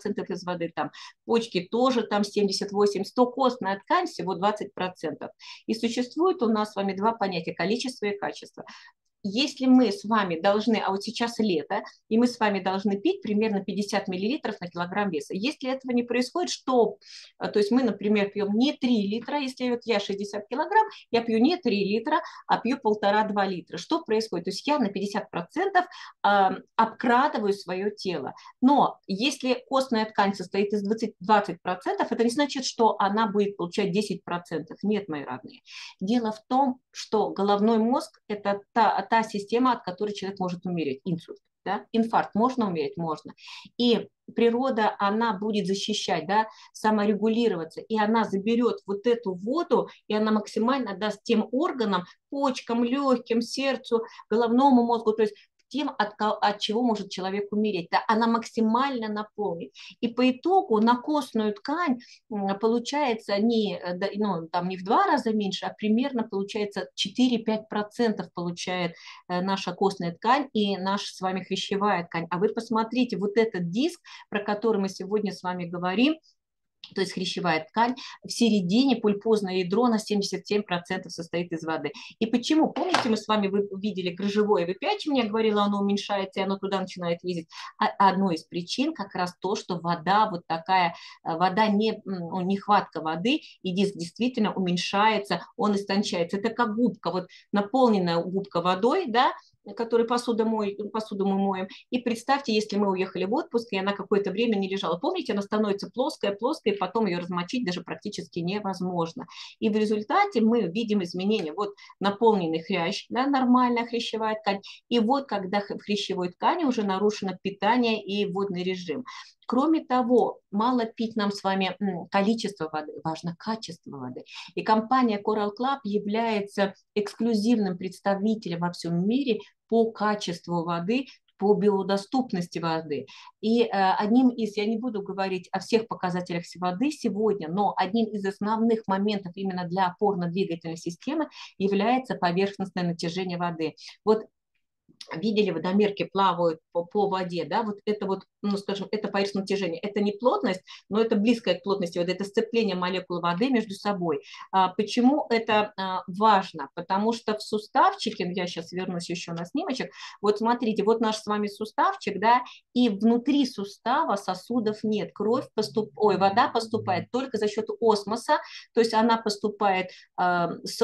процентов из воды, там почки тоже там семьдесят восемь процентов, сто костная ткань всего двадцать процентов. И существует у нас с вами два понятия – количество и качество. Если мы с вами должны, а вот сейчас лето, и мы с вами должны пить примерно пятьдесят миллилитров на килограмм веса. Если этого не происходит, что, то есть мы, например, пьем не три литра, если вот я шестьдесят килограмм, я пью не три литра, а пью полтора-два литра. Что происходит? То есть я на пятьдесят процентов э, обкрадываю свое тело. Но если костная ткань состоит из двадцати процентов, это не значит, что она будет получать десять процентов. Нет, мои родные. Дело в том, что головной мозг – это та, та система, от которой человек может умереть. Инсульт, да? Инфаркт можно умереть? Можно. И природа, она будет защищать, да, саморегулироваться, и она заберет вот эту воду, и она максимально даст тем органам, почкам, легким, сердцу, головному мозгу, то есть тем, от, от чего может человек умереть. Да, она максимально наполнит. И по итогу на костную ткань получается не, ну, там не в два раза меньше, а примерно получается четыре-пять процентов получает наша костная ткань и наша с вами хрящевая ткань. А вы посмотрите, вот этот диск, про который мы сегодня с вами говорим, то есть хрящевая ткань, в середине пульпозное ядро на семьдесят семь процентов состоит из воды. И почему? Помните, мы с вами видели грыжевое выпячивание, я говорила, оно уменьшается, и оно туда начинает ездить. А одной из причин как раз то, что вода, вот такая, вода, не, нехватка воды, и диск действительно уменьшается, он истончается. Это как губка, вот наполненная губка водой, да, который посуду, мой, посуду мы моем. И представьте, если мы уехали в отпуск, и она какое-то время не лежала. Помните, она становится плоская, плоская, и потом ее размочить даже практически невозможно. И в результате мы видим изменения. Вот наполненный хрящ, да, нормальная хрящевая ткань. И вот когда в хрящевой ткани уже нарушено питание и водный режим. Кроме того, мало пить нам с вами количество воды, важно качество воды. И компания Coral Club является эксклюзивным представителем во всем мире по качеству воды, по биодоступности воды. И э, одним из, я не буду говорить о всех показателях воды сегодня, но одним из основных моментов именно для опорно-двигательной системы является поверхностное натяжение воды. Вот видели, водомерки плавают по, по воде, да, вот это вот, ну, скажем, это поверхностное натяжение, это не плотность, но это близкое к плотности воды, это сцепление молекул воды между собой. А, почему это а, важно? Потому что в суставчике, я сейчас вернусь еще на снимочек, вот смотрите, вот наш с вами суставчик, да, и внутри сустава сосудов нет, кровь поступ, ой, вода поступает только за счет осмоса, то есть она поступает а, с,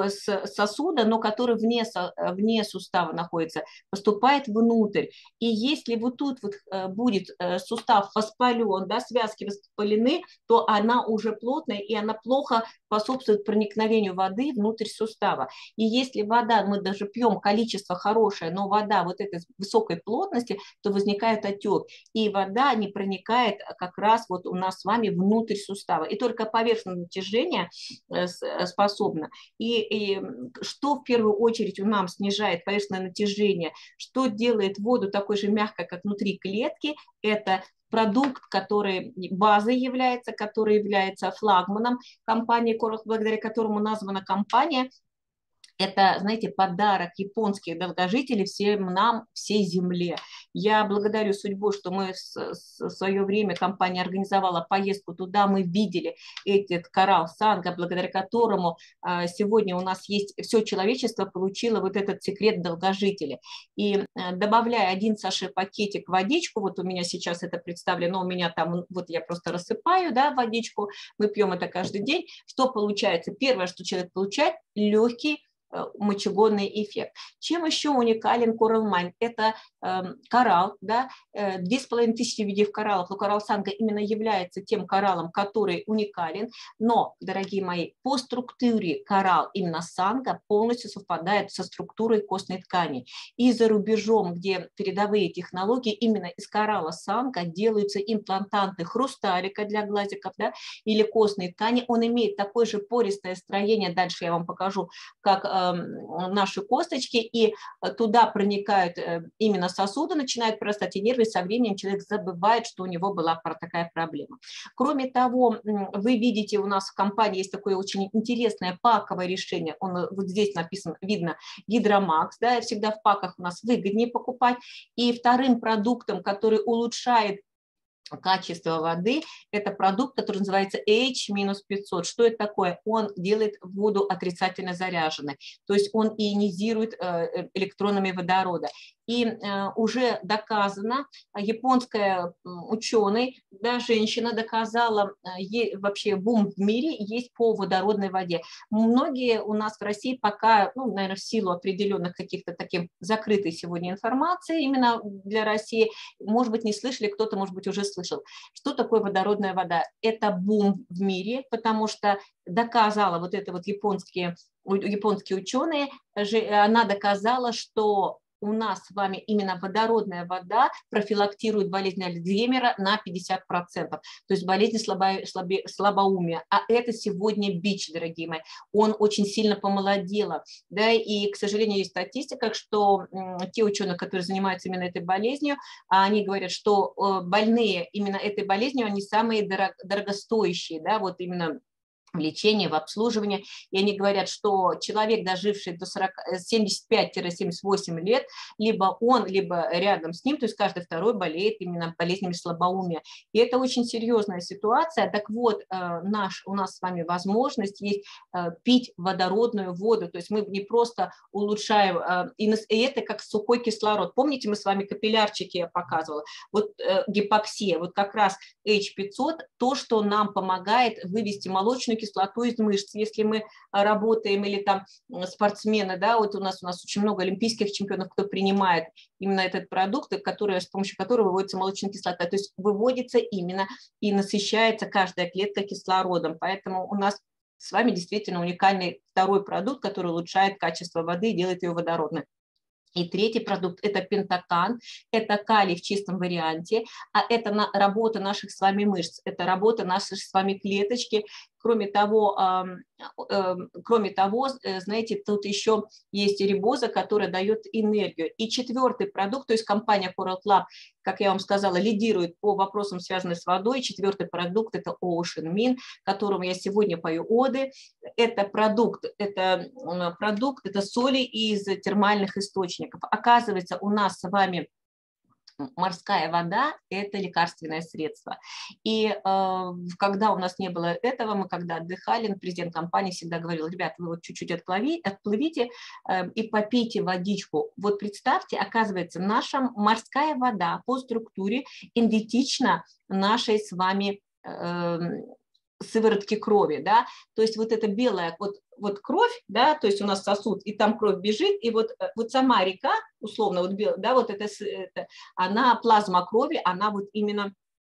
с сосуда, но который вне, вне сустава находится, поступает внутрь. И если вот тут вот будет сустав воспален, да, связки воспалены, то она уже плотная, и она плохо способствует проникновению воды внутрь сустава. И если вода, мы даже пьем количество хорошее, но вода вот этой высокой плотности, то возникает отек. И вода не проникает как раз вот у нас с вами внутрь сустава. И только поверхностное натяжение способно. И, и что в первую очередь у нас снижает поверхностное натяжение, что делает воду такой же мягкой, как внутри клетки, это продукт, который базой является, который является флагманом компании Coral, благодаря которому названа компания. Это, знаете, подарок японских долгожителей всем нам, всей земле. Я благодарю судьбу, что мы в свое время, компания организовала поездку туда, мы видели этот коралл санго, благодаря которому сегодня у нас есть, все человечество получило вот этот секрет долгожителей. И добавляя один саше пакетик в водичку, вот у меня сейчас это представлено, у меня там, вот я просто рассыпаю, да, водичку, мы пьем это каждый день. Что получается? Первое, что человек получает, легкий мочегонный эффект. Чем еще уникален Coral Mine? Это э, коралл, да, две с половиной тысячи видов кораллов, но коралл санго именно является тем кораллом, который уникален, но, дорогие мои, по структуре коралл именно санго полностью совпадает со структурой костной ткани. И за рубежом, где передовые технологии, именно из коралла санго делаются имплантанты хрусталика для глазиков, да, или костной ткани, он имеет такое же пористое строение, дальше я вам покажу, как наши косточки, и туда проникают именно сосуды, начинают прорастать и нервы, и со временем человек забывает, что у него была такая проблема. Кроме того, вы видите, у нас в компании есть такое очень интересное паковое решение, он вот здесь написано, видно, Гидромакс, да, всегда в паках у нас выгоднее покупать, и вторым продуктом, который улучшает качества воды, это продукт, который называется эйч пятьсот. Что это такое? Он делает воду отрицательно заряженной, то есть он ионизирует электронами водорода. И уже доказано, японская ученый, да, женщина доказала, вообще бум в мире есть по водородной воде. Многие у нас в России пока, ну, наверное, в силу определенных каких-то таких закрытой сегодня информации именно для России, может быть, не слышали, кто-то, может быть, уже слышал. Что такое водородная вода? Это бум в мире, потому что доказала вот это вот японские, японские ученые, она доказала, что у нас с вами именно водородная вода профилактирует болезнь Альцгеймера на пятьдесят процентов, то есть болезнь слабо, слабе, слабоумия. А это сегодня бич, дорогие мои. Он очень сильно помолодела. Да, и, к сожалению, есть статистика, что те ученые, которые занимаются именно этой болезнью, они говорят, что больные именно этой болезнью, они самые дорог, дорогостоящие, да, вот именно в лечении, в обслуживании. И они говорят, что человек, доживший до семидесяти пяти — семидесяти восьми лет, либо он, либо рядом с ним, то есть каждый второй болеет именно болезнями слабоумия. И это очень серьезная ситуация. Так вот, наш, у нас с вами возможность есть пить водородную воду, то есть мы не просто улучшаем, и это как сухой кислород. Помните, мы с вами капиллярчики я показывала? Вот гипоксия, вот как раз эйч пятьсот, то, что нам помогает вывести молочную кислоту из мышц. Если мы работаем или там спортсмены, да, вот у нас у нас очень много олимпийских чемпионов, кто принимает именно этот продукт, который, с помощью которого выводится молочная кислота, то есть выводится именно и насыщается каждая клетка кислородом. Поэтому у нас с вами действительно уникальный второй продукт, который улучшает качество воды и делает ее водородной. И третий продукт – это пентакан, это калий в чистом варианте, а это на, работа наших с вами мышц, это работа нашей с вами клеточки. Кроме того, э, э, кроме того, знаете, тут еще есть рибоза, которая дает энергию. И четвертый продукт, то есть компания Coral Club, как я вам сказала, лидирует по вопросам, связанным с водой. Четвертый продукт – это Ocean Min, которому я сегодня пою оды. Это продукт, это продукт, это соли из термальных источников. Оказывается, у нас с вами морская вода – это лекарственное средство. И э, когда у нас не было этого, мы когда отдыхали, президент компании всегда говорил: ребят, вы вот чуть-чуть отплыви, отплывите э, и попейте водичку. Вот представьте, оказывается, наша морская вода по структуре идентична нашей с вами э, сыворотки крови, да, то есть вот эта белая вот, вот кровь, да, то есть у нас сосуд, и там кровь бежит, и вот, вот сама река, условно, вот, да, вот это, это, она плазма крови, она вот именно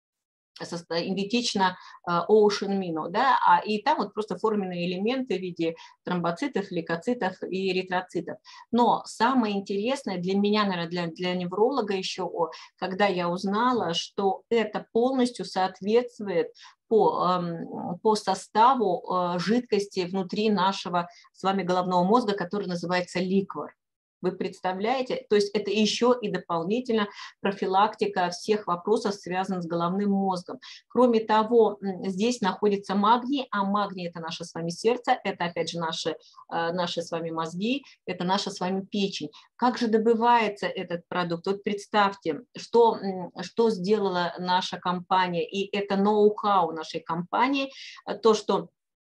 идентично Ocean Min, да, а, и там вот просто форменные элементы в виде тромбоцитов, лейкоцитов и эритроцитов. Но самое интересное для меня, наверное, для, для невролога еще, когда я узнала, что это полностью соответствует по, по составу жидкости внутри нашего с вами головного мозга, который называется ликвор. Вы представляете? То есть это еще и дополнительно профилактика всех вопросов, связанных с головным мозгом. Кроме того, здесь находится магний, а магний – это наше с вами сердце, это опять же наши, наши с вами мозги, это наша с вами печень. Как же добывается этот продукт? Вот представьте, что, что сделала наша компания, и это ноу-хау нашей компании, то, что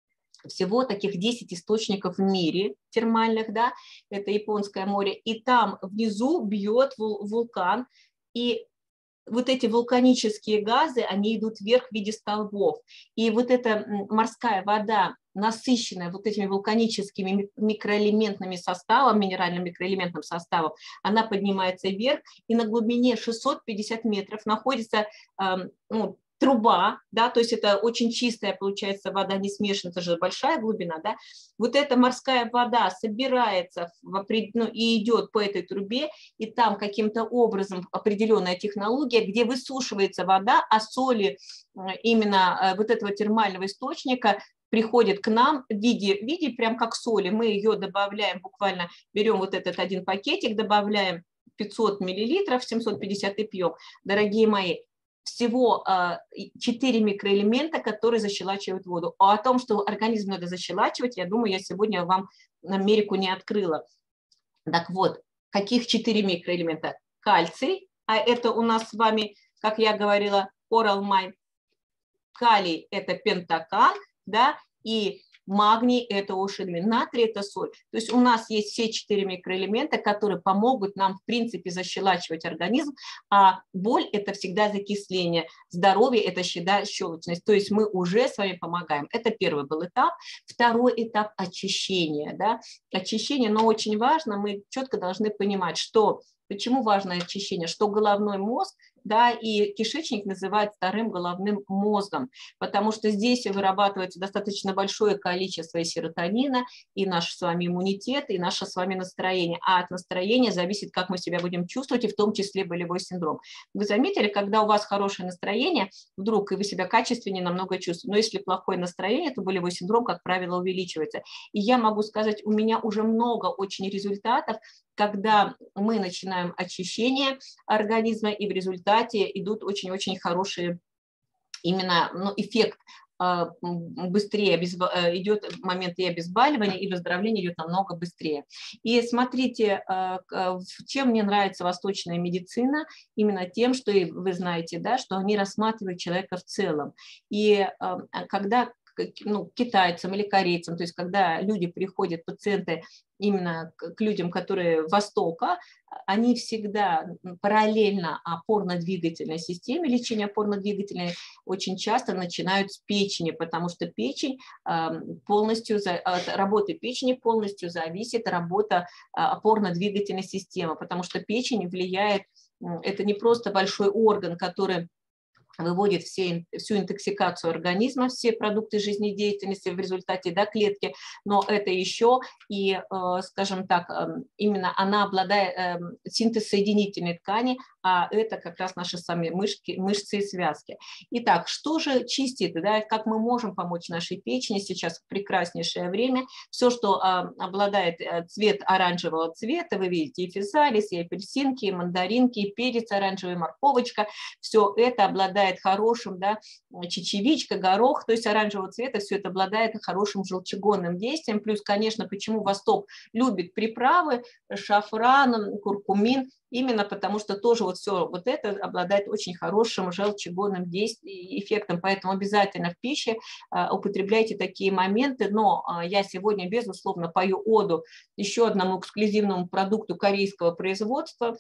всего таких десять источников в мире термальных, да, это Японское море, и там внизу бьет вулкан, и вот эти вулканические газы, они идут вверх в виде столбов, и вот эта морская вода, насыщенная вот этими вулканическими микроэлементными составом, минеральным микроэлементным составом, она поднимается вверх, и на глубине шестьсот пятьдесят метров находится, ну, труба, да, то есть это очень чистая, получается, вода, не смешанная, это же большая глубина, да, вот эта морская вода собирается в, ну, и идет по этой трубе, и там каким-то образом определенная технология, где высушивается вода, а соли именно вот этого термального источника приходит к нам в виде, в виде прям как соли, мы ее добавляем, буквально берем вот этот один пакетик, добавляем пятьсот миллилитров, семьсот пятьдесят и пьем, дорогие мои. Всего четыре микроэлемента, которые защелачивают воду. А о том, что организм надо защелачивать, я думаю, я сегодня вам Америку не открыла. Так вот, каких четыре микроэлемента? Кальций, а это у нас с вами, как я говорила, Coral Mine, калий – это пентакан, да, и магний – это ошельмин, натрий – это соль. То есть у нас есть все четыре микроэлемента, которые помогут нам, в принципе, защелачивать организм, а боль – это всегда закисление, здоровье – это всегда щелочность. То есть мы уже с вами помогаем. Это первый был этап. Второй этап – очищения. Да? Очищение, но очень важно, мы четко должны понимать, что… Почему важно очищение? Что головной мозг, да, и кишечник называют вторым головным мозгом, потому что здесь вырабатывается достаточно большое количество и серотонина, и наш с вами иммунитет, и наше с вами настроение. А от настроения зависит, как мы себя будем чувствовать, и в том числе болевой синдром. Вы заметили, когда у вас хорошее настроение, вдруг и вы себя качественнее намного чувствуете. Но если плохое настроение, то болевой синдром, как правило, увеличивается. И я могу сказать, у меня уже много очень результатов, когда мы начинаем очищение организма, и в результате идут очень-очень хорошие именно, ну, эффект. Быстрее идет момент и обезболивания, и выздоровление идет намного быстрее. И смотрите, чем мне нравится восточная медицина, именно тем, что вы знаете, да, что они рассматривают человека в целом. И когда ну, китайцам или корейцам, то есть когда люди приходят, пациенты, именно к людям, которые Востока, они всегда параллельно опорно-двигательной системе, лечение опорно-двигательной очень часто начинают с печени, потому что печень полностью, от работы печени полностью зависит работа опорно-двигательной системы, потому что печень влияет, это не просто большой орган, который выводит все, всю интоксикацию организма, все продукты жизнедеятельности в результате, да, клетки, но это еще и, скажем так, именно она обладает синтез соединительной ткани, а это как раз наши сами мышцы, мышцы и связки. Итак, что же чистит, да, как мы можем помочь нашей печени сейчас в прекраснейшее время? Все, что обладает цвет оранжевого цвета, вы видите и физалис, и апельсинки, и мандаринки, и перец оранжевый, морковочка, все это обладает хорошим, да, чечевичка, горох, то есть оранжевого цвета, все это обладает хорошим желчегонным действием. Плюс, конечно, почему Восток любит приправы, шафран, куркумин, именно потому что тоже вот все вот это обладает очень хорошим желчегонным эффектом, поэтому обязательно в пище употребляйте такие моменты. Но я сегодня, безусловно, пою оду еще одному эксклюзивному продукту корейского производства.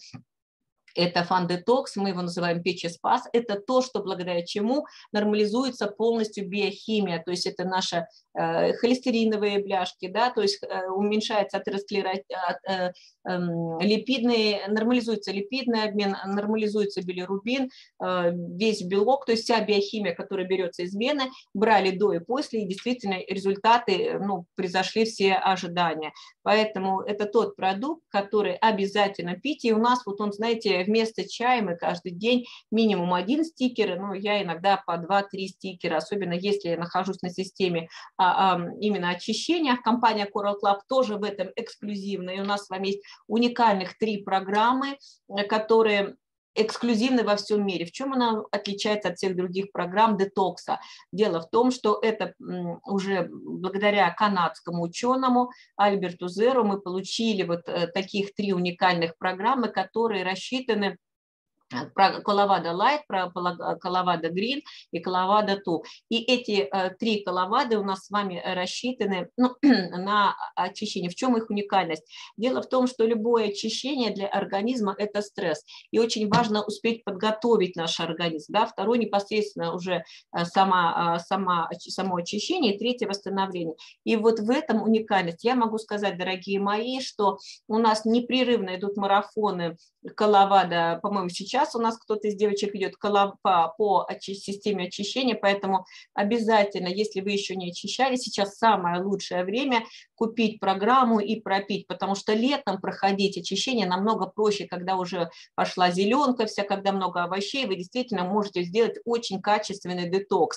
Это фан-детокс, мы его называем печи-спас. Это то, что благодаря чему нормализуется полностью биохимия, то есть это наши э, холестериновые бляшки, да, то есть э, уменьшается атеросклероз, э, э, липидный, нормализуется липидный обмен, нормализуется билирубин, э, весь белок, то есть вся биохимия, которая берется из вены, брали до и после, и действительно результаты, ну, превзошли все ожидания. Поэтому это тот продукт, который обязательно пить, и у нас вот он, знаете, вместо чая мы каждый день минимум один стикер, ну, я иногда по два-три стикера, особенно если я нахожусь на системе а, а, именно очищения. Компания Coral Club тоже в этом эксклюзивна, и у нас с вами есть уникальных три программы, которые эксклюзивны во всем мире. В чем она отличается от всех других программ детокса? Дело в том, что это уже благодаря канадскому ученому Альберту Зеру мы получили вот таких три уникальных программы, которые рассчитаны про Коловадо Лайт, про Коловадо Грин и Коловадо Ту. И эти э, три Коловады у нас с вами рассчитаны, ну, на очищение. В чем их уникальность? Дело в том, что любое очищение для организма – это стресс. И очень важно успеть подготовить наш организм. Да? Второе непосредственно уже сама, сама, само очищение, и третье – восстановление. И вот в этом уникальность. Я могу сказать, дорогие мои, что у нас непрерывно идут марафоны Коловадо, по-моему, сейчас у нас кто-то из девочек идет по, по системе очищения, поэтому обязательно, если вы еще не очищали, сейчас самое лучшее время купить программу и пропить, потому что летом проходить очищение намного проще, когда уже пошла зеленка вся, когда много овощей, вы действительно можете сделать очень качественный детокс.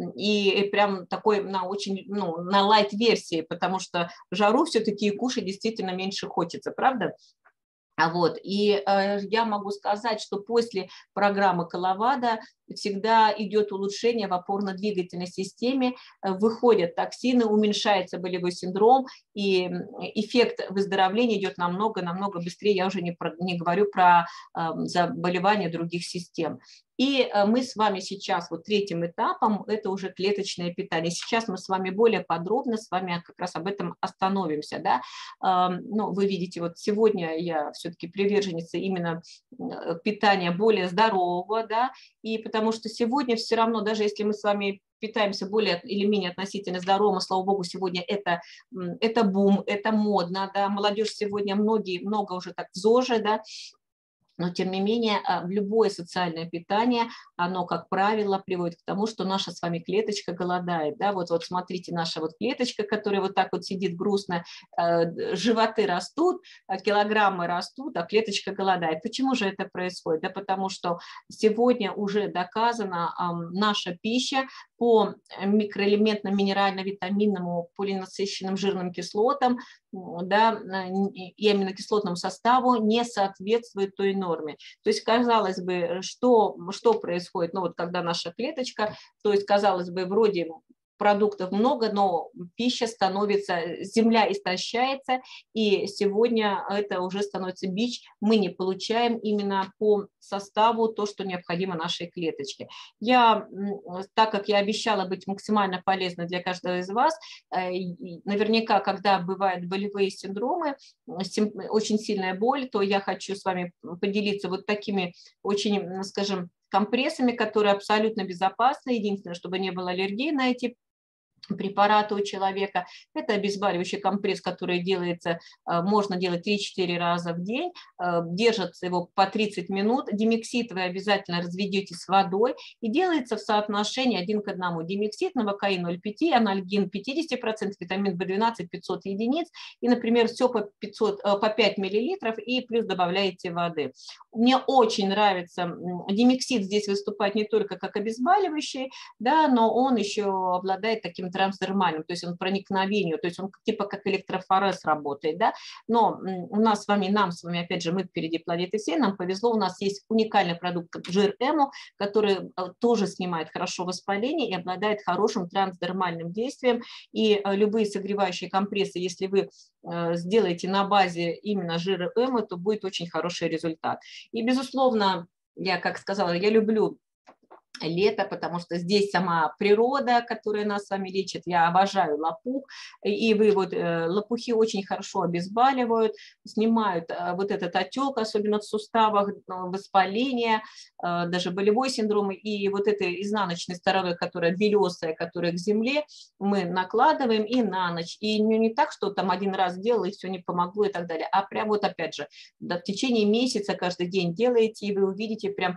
И прям такой на очень, ну, на лайт-версии, потому что жару все-таки кушать действительно меньше хочется, правда? Вот. И э, я могу сказать, что после программы Коловадо всегда идет улучшение в опорно-двигательной системе, выходят токсины, уменьшается болевой синдром, и эффект выздоровления идет намного-намного быстрее. Я уже не, про, не говорю про э, заболевания других систем. И мы с вами сейчас, вот третьим этапом, это уже клеточное питание. Сейчас мы с вами более подробно с вами как раз об этом остановимся. Да? Ну, вы видите, вот сегодня я все-таки приверженница именно питания более здорового, да, и потому что сегодня все равно, даже если мы с вами питаемся более или менее относительно здорово, слава богу, сегодня это, это бум, это модно, да, молодежь сегодня, многие, много уже так в ЗОЖе, да, но, тем не менее, любое социальное питание, оно, как правило, приводит к тому, что наша с вами клеточка голодает. Да? Вот, вот смотрите, наша вот клеточка, которая вот так вот сидит грустно, э, животы растут, килограммы растут, а клеточка голодает. Почему же это происходит? Да потому что сегодня уже доказана э, наша пища по микроэлементно-минерально-витаминному полиненасыщенным жирным кислотам, да, и аминокислотному составу не соответствует той норме. То есть, казалось бы, что, что происходит, ну вот когда наша клеточка, то есть, казалось бы, вроде продуктов много, но пища становится, земля истощается, и сегодня это уже становится бич, мы не получаем именно по составу то, что необходимо нашей клеточке. Я, так как я обещала быть максимально полезной для каждого из вас, наверняка, когда бывают болевые синдромы, очень сильная боль, то я хочу с вами поделиться вот такими очень, скажем, компрессами, которые абсолютно безопасны. Единственное, чтобы не было аллергии на эти препараты у человека. Это обезболивающий компресс, который делается, можно делать три-четыре раза в день, держится его по тридцать минут. Димексид вы обязательно разведете с водой и делается в соотношении один к одному. Димексид, новокаин ноль целых пять десятых, анальгин пятьдесят процентов, витамин В двенадцать пятьсот единиц, и, например, все по, пятьсот, по пять миллилитров, и плюс добавляете воды. Мне очень нравится, димексид здесь выступает не только как обезболивающий, да, но он еще обладает таким трансдермальным, то есть он проникновению, то есть он типа как электрофорез работает, да, но у нас с вами, нам с вами, опять же, мы впереди планеты всей, нам повезло, у нас есть уникальный продукт, как жир эмо, который тоже снимает хорошо воспаление и обладает хорошим трансдермальным действием, и любые согревающие компрессы, если вы сделаете на базе именно жира эмо, то будет очень хороший результат. И, безусловно, я, как сказала, я люблю лето, потому что здесь сама природа, которая нас с вами лечит. Я обожаю лопух, и вы вот лопухи очень хорошо обезболивают, снимают вот этот отек, особенно в суставах, воспаление, даже болевой синдром, и вот этой изнаночной стороной, которая белесая, которая к земле, мы накладываем и на ночь. И не, не так, что там один раз делал, и все не помогло и так далее, а прям вот опять же, да, в течение месяца каждый день делаете, и вы увидите прям,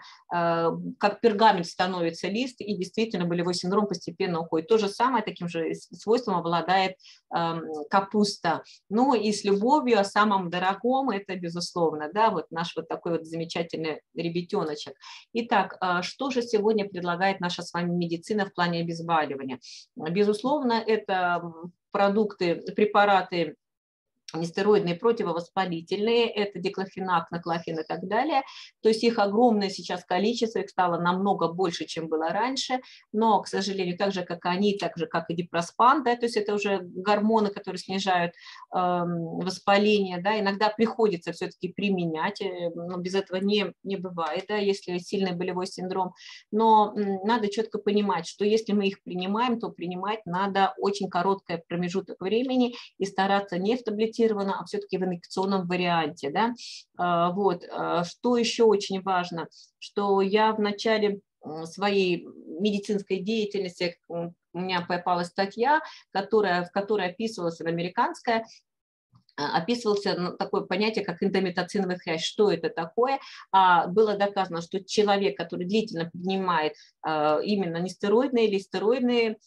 как пергамент становится, становится лист, и действительно болевой синдром постепенно уходит. То же самое, таким же свойством обладает э, капуста. Ну и с любовью о самом дорогом, это безусловно, да, вот наш вот такой вот замечательный ребятеночек. Итак, э, что же сегодня предлагает наша с вами медицина в плане обезболивания? Безусловно, это продукты, препараты нестероидные противовоспалительные, это диклофенак, наклофен и так далее. То есть их огромное сейчас количество, их стало намного больше, чем было раньше, но, к сожалению, так же, как они, так же, как и дипроспан, да, то есть это уже гормоны, которые снижают э, воспаление, да, иногда приходится все-таки применять, но без этого не, не бывает, да, если сильный болевой синдром, но надо четко понимать, что если мы их принимаем, то принимать надо очень короткий промежуток времени и стараться не в таблетированном, а все-таки в инъекционном варианте. Да? Вот. Что еще очень важно, что я в начале своей медицинской деятельности, у меня попалась статья, которая, в которой описывалась, американская, описывался такое понятие, как эндометоциновый хрящ. Что это такое? Было доказано, что человек, который длительно принимает именно нестероидные или стероидные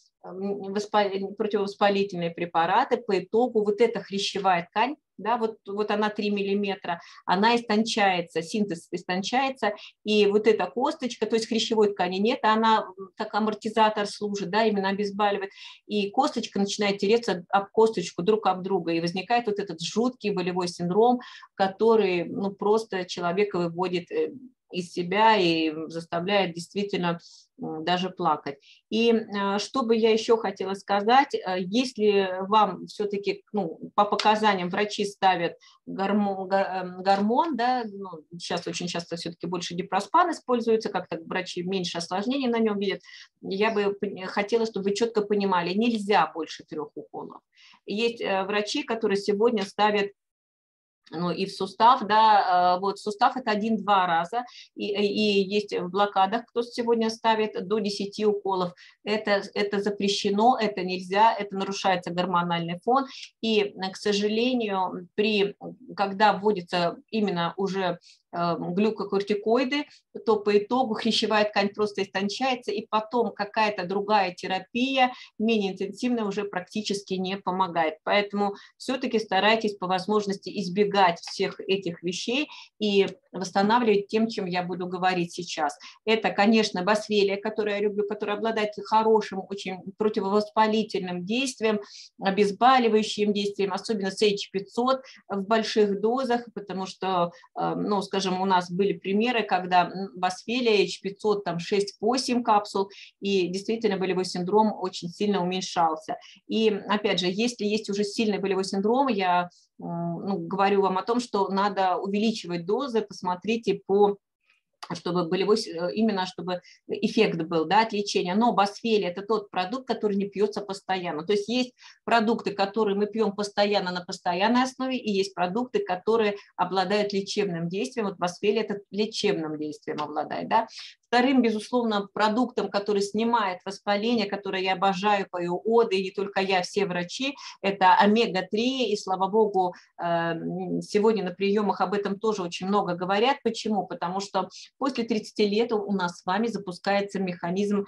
противовоспалительные препараты, по итогу вот эта хрящевая ткань, да, вот, вот она три миллиметра, она истончается, синтез истончается, и вот эта косточка, то есть хрящевой ткани нет, она как амортизатор служит, да, именно обезболивает, и косточка начинает тереться об косточку друг об друга, и возникает вот этот жуткий болевой синдром, который, ну, просто человека выводит из себя и заставляет действительно даже плакать. И что бы я еще хотела сказать, если вам все-таки, ну, по показаниям врачи ставят гормон, гормон, да, ну, сейчас очень часто все-таки больше дипроспан используется, как-то врачи меньше осложнений на нем видят, я бы хотела, чтобы вы четко понимали, нельзя больше трех уколов. Есть врачи, которые сегодня ставят, ну, и в сустав, да, вот сустав это один-два раза, и, и есть в блокадах, кто сегодня ставит до десяти уколов, это, это запрещено, это нельзя, это нарушается гормональный фон, и, к сожалению, при, когда вводится именно уже глюкокортикоиды, то по итогу хрящевая ткань просто истончается, и потом какая-то другая терапия, менее интенсивная, уже практически не помогает. Поэтому все-таки старайтесь по возможности избегать всех этих вещей и восстанавливать тем, чем я буду говорить сейчас. Это, конечно, босвелия, которую я люблю, которая обладает хорошим, очень противовоспалительным действием, обезболивающим действием, особенно с эйч пятьсот в больших дозах, потому что, ну, скажем, у нас были примеры, когда босвелия, эйч пятьсот, там шесть-восемь капсул, и действительно болевой синдром очень сильно уменьшался. И, опять же, если есть уже сильный болевой синдром, я ну, говорю вам о том, что надо увеличивать дозы, посмотрите по, чтобы болевой, именно чтобы эффект был, да, от лечения. Но босвелия – это тот продукт, который не пьется постоянно. То есть есть продукты, которые мы пьем постоянно на постоянной основе, и есть продукты, которые обладают лечебным действием. Вот босвелия – это лечебным действием обладает, да. Вторым, безусловно, продуктом, который снимает воспаление, которое я обожаю, пою оды, и не только я, все врачи, это омега три, и, слава богу, сегодня на приемах об этом тоже очень много говорят. Почему? Потому что после тридцати лет у нас с вами запускается механизм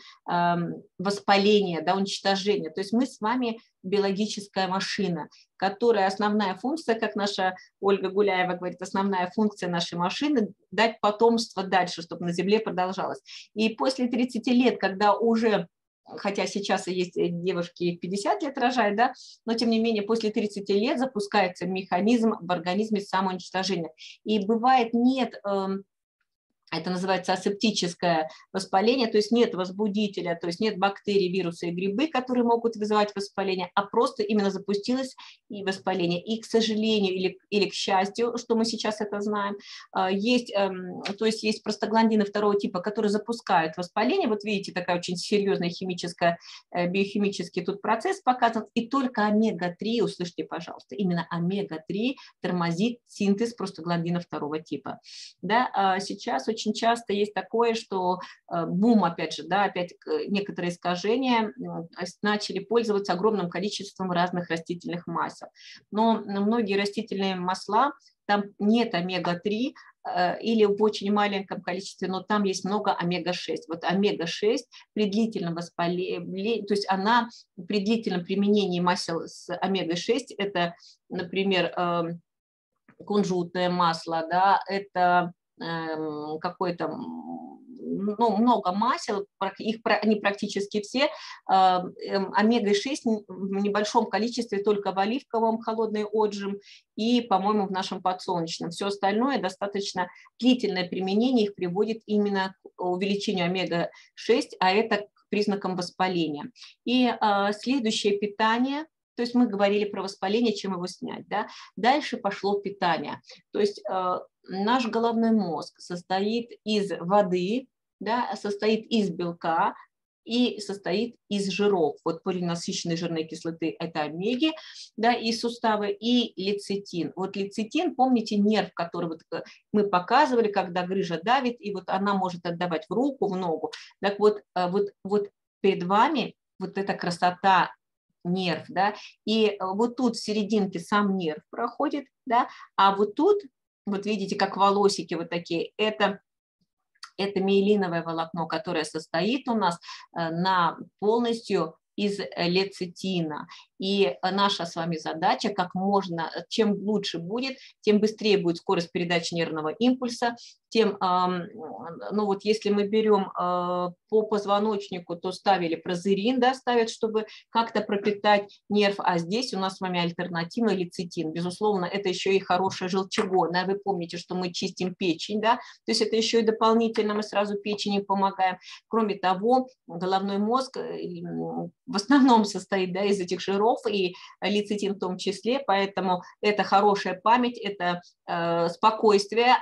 воспаления, да, уничтожения. То есть мы с вами биологическая машина, которая основная функция, как наша Ольга Гуляева говорит, основная функция нашей машины – дать потомство дальше, чтобы на Земле продолжалось. И после тридцати лет, когда уже, хотя сейчас и есть девушки в пятьдесят лет рожают, да, но тем не менее после тридцати лет запускается механизм в организме самоуничтожения. И бывает нет… Это называется асептическое воспаление, то есть нет возбудителя, то есть нет бактерий, вирусы и грибы, которые могут вызывать воспаление, а просто именно запустилось и воспаление. И, к сожалению, или, или к счастью, что мы сейчас это знаем, есть, то есть есть простагландины второго типа, которые запускают воспаление. Вот видите, такая очень серьезная химическая, биохимический тут процесс показан. И только омега три, услышьте, пожалуйста, именно омега три тормозит синтез простагландина второго типа. Да, сейчас очень Очень часто есть такое, что бум, опять же, да, опять некоторые искажения, начали пользоваться огромным количеством разных растительных масел. Но многие растительные масла, там нет омега три или в очень маленьком количестве, но там есть много омега шесть. Вот омега шесть при длительном воспалении, то есть она при длительном применении масел с омега шесть, это, например, кунжутное масло, да, это какой-то, ну, много масел, их, они практически все, омега шесть в небольшом количестве только в оливковом холодный отжим и, по-моему, в нашем подсолнечном. Все остальное достаточно длительное применение их приводит именно к увеличению омега шесть, а это к признакам воспаления. И а, следующее питание. То есть мы говорили про воспаление, чем его снять. Да? Дальше пошло питание. То есть э, наш головной мозг состоит из воды, да, состоит из белка и состоит из жиров. Вот полиненасыщенные жирные кислоты – это омеги, да, и суставы, и лецитин. Вот лецитин, помните, нерв, который вот мы показывали, когда грыжа давит, и вот она может отдавать в руку, в ногу. Так вот, вот, вот перед вами вот эта красота, нерв, да, и вот тут в серединке сам нерв проходит, да, а вот тут, вот видите, как волосики вот такие, это, это миелиновое волокно, которое состоит у нас на полностью из лецитина. И наша с вами задача, как можно, чем лучше будет, тем быстрее будет скорость передачи нервного импульса, тем, ну вот если мы берем по позвоночнику, то ставили прозерин, да, ставят, чтобы как-то пропитать нерв, а здесь у нас с вами альтернативно лецитин. Безусловно, это еще и хорошая желчегонная. Вы помните, что мы чистим печень, да, то есть это еще и дополнительно мы сразу печени помогаем. Кроме того, головной мозг в основном состоит, да, из этих жиров, и лецитин в том числе, поэтому это хорошая память, это э, спокойствие,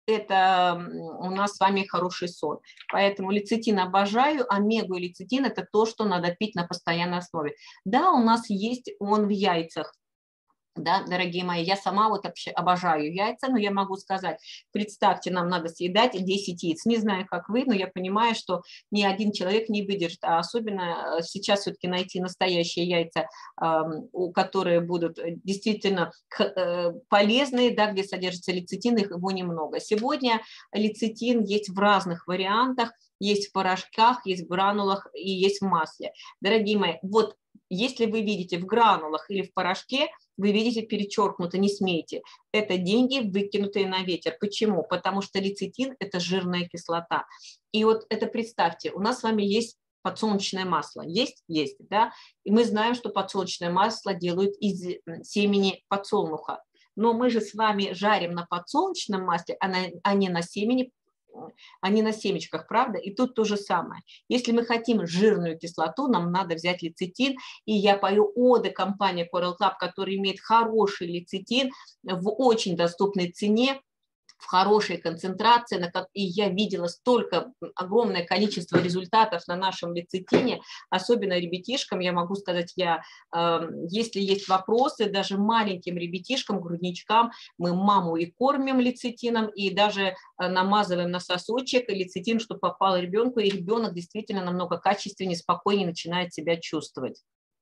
это у нас с вами хороший сон. Поэтому лецитин обожаю, омегу и лецитин – это то, что надо пить на постоянной основе. Да, у нас есть он в яйцах. Да, дорогие мои, я сама вот вообще обожаю яйца, но я могу сказать, представьте, нам надо съедать десять яиц. Не знаю, как вы, но я понимаю, что ни один человек не выдержит, а особенно сейчас все-таки найти настоящие яйца, которые будут действительно полезные, да, где содержится лецитин, их его немного. Сегодня лецитин есть в разных вариантах, есть в порошках, есть в гранулах и есть в масле. Дорогие мои, вот если вы видите в гранулах или в порошке, вы видите перечеркнуто, не смейте. Это деньги, выкинутые на ветер. Почему? Потому что лецитин – это жирная кислота. И вот это представьте, у нас с вами есть подсолнечное масло. Есть? Есть, да? И мы знаем, что подсолнечное масло делают из семени подсолнуха. Но мы же с вами жарим на подсолнечном масле, а не на семени, а не на семечках, правда? И тут то же самое. Если мы хотим жирную кислоту, нам надо взять лецитин. И я пою оды компании Coral Club, которая имеет хороший лецитин в очень доступной цене, в хорошей концентрации, и я видела столько, огромное количество результатов на нашем лецитине, особенно ребятишкам, я могу сказать, я, если есть вопросы, даже маленьким ребятишкам, грудничкам, мы маму и кормим лецитином, и даже намазываем на сосочек лецитин, чтобы попал ребенку, и ребенок действительно намного качественнее, спокойнее начинает себя чувствовать.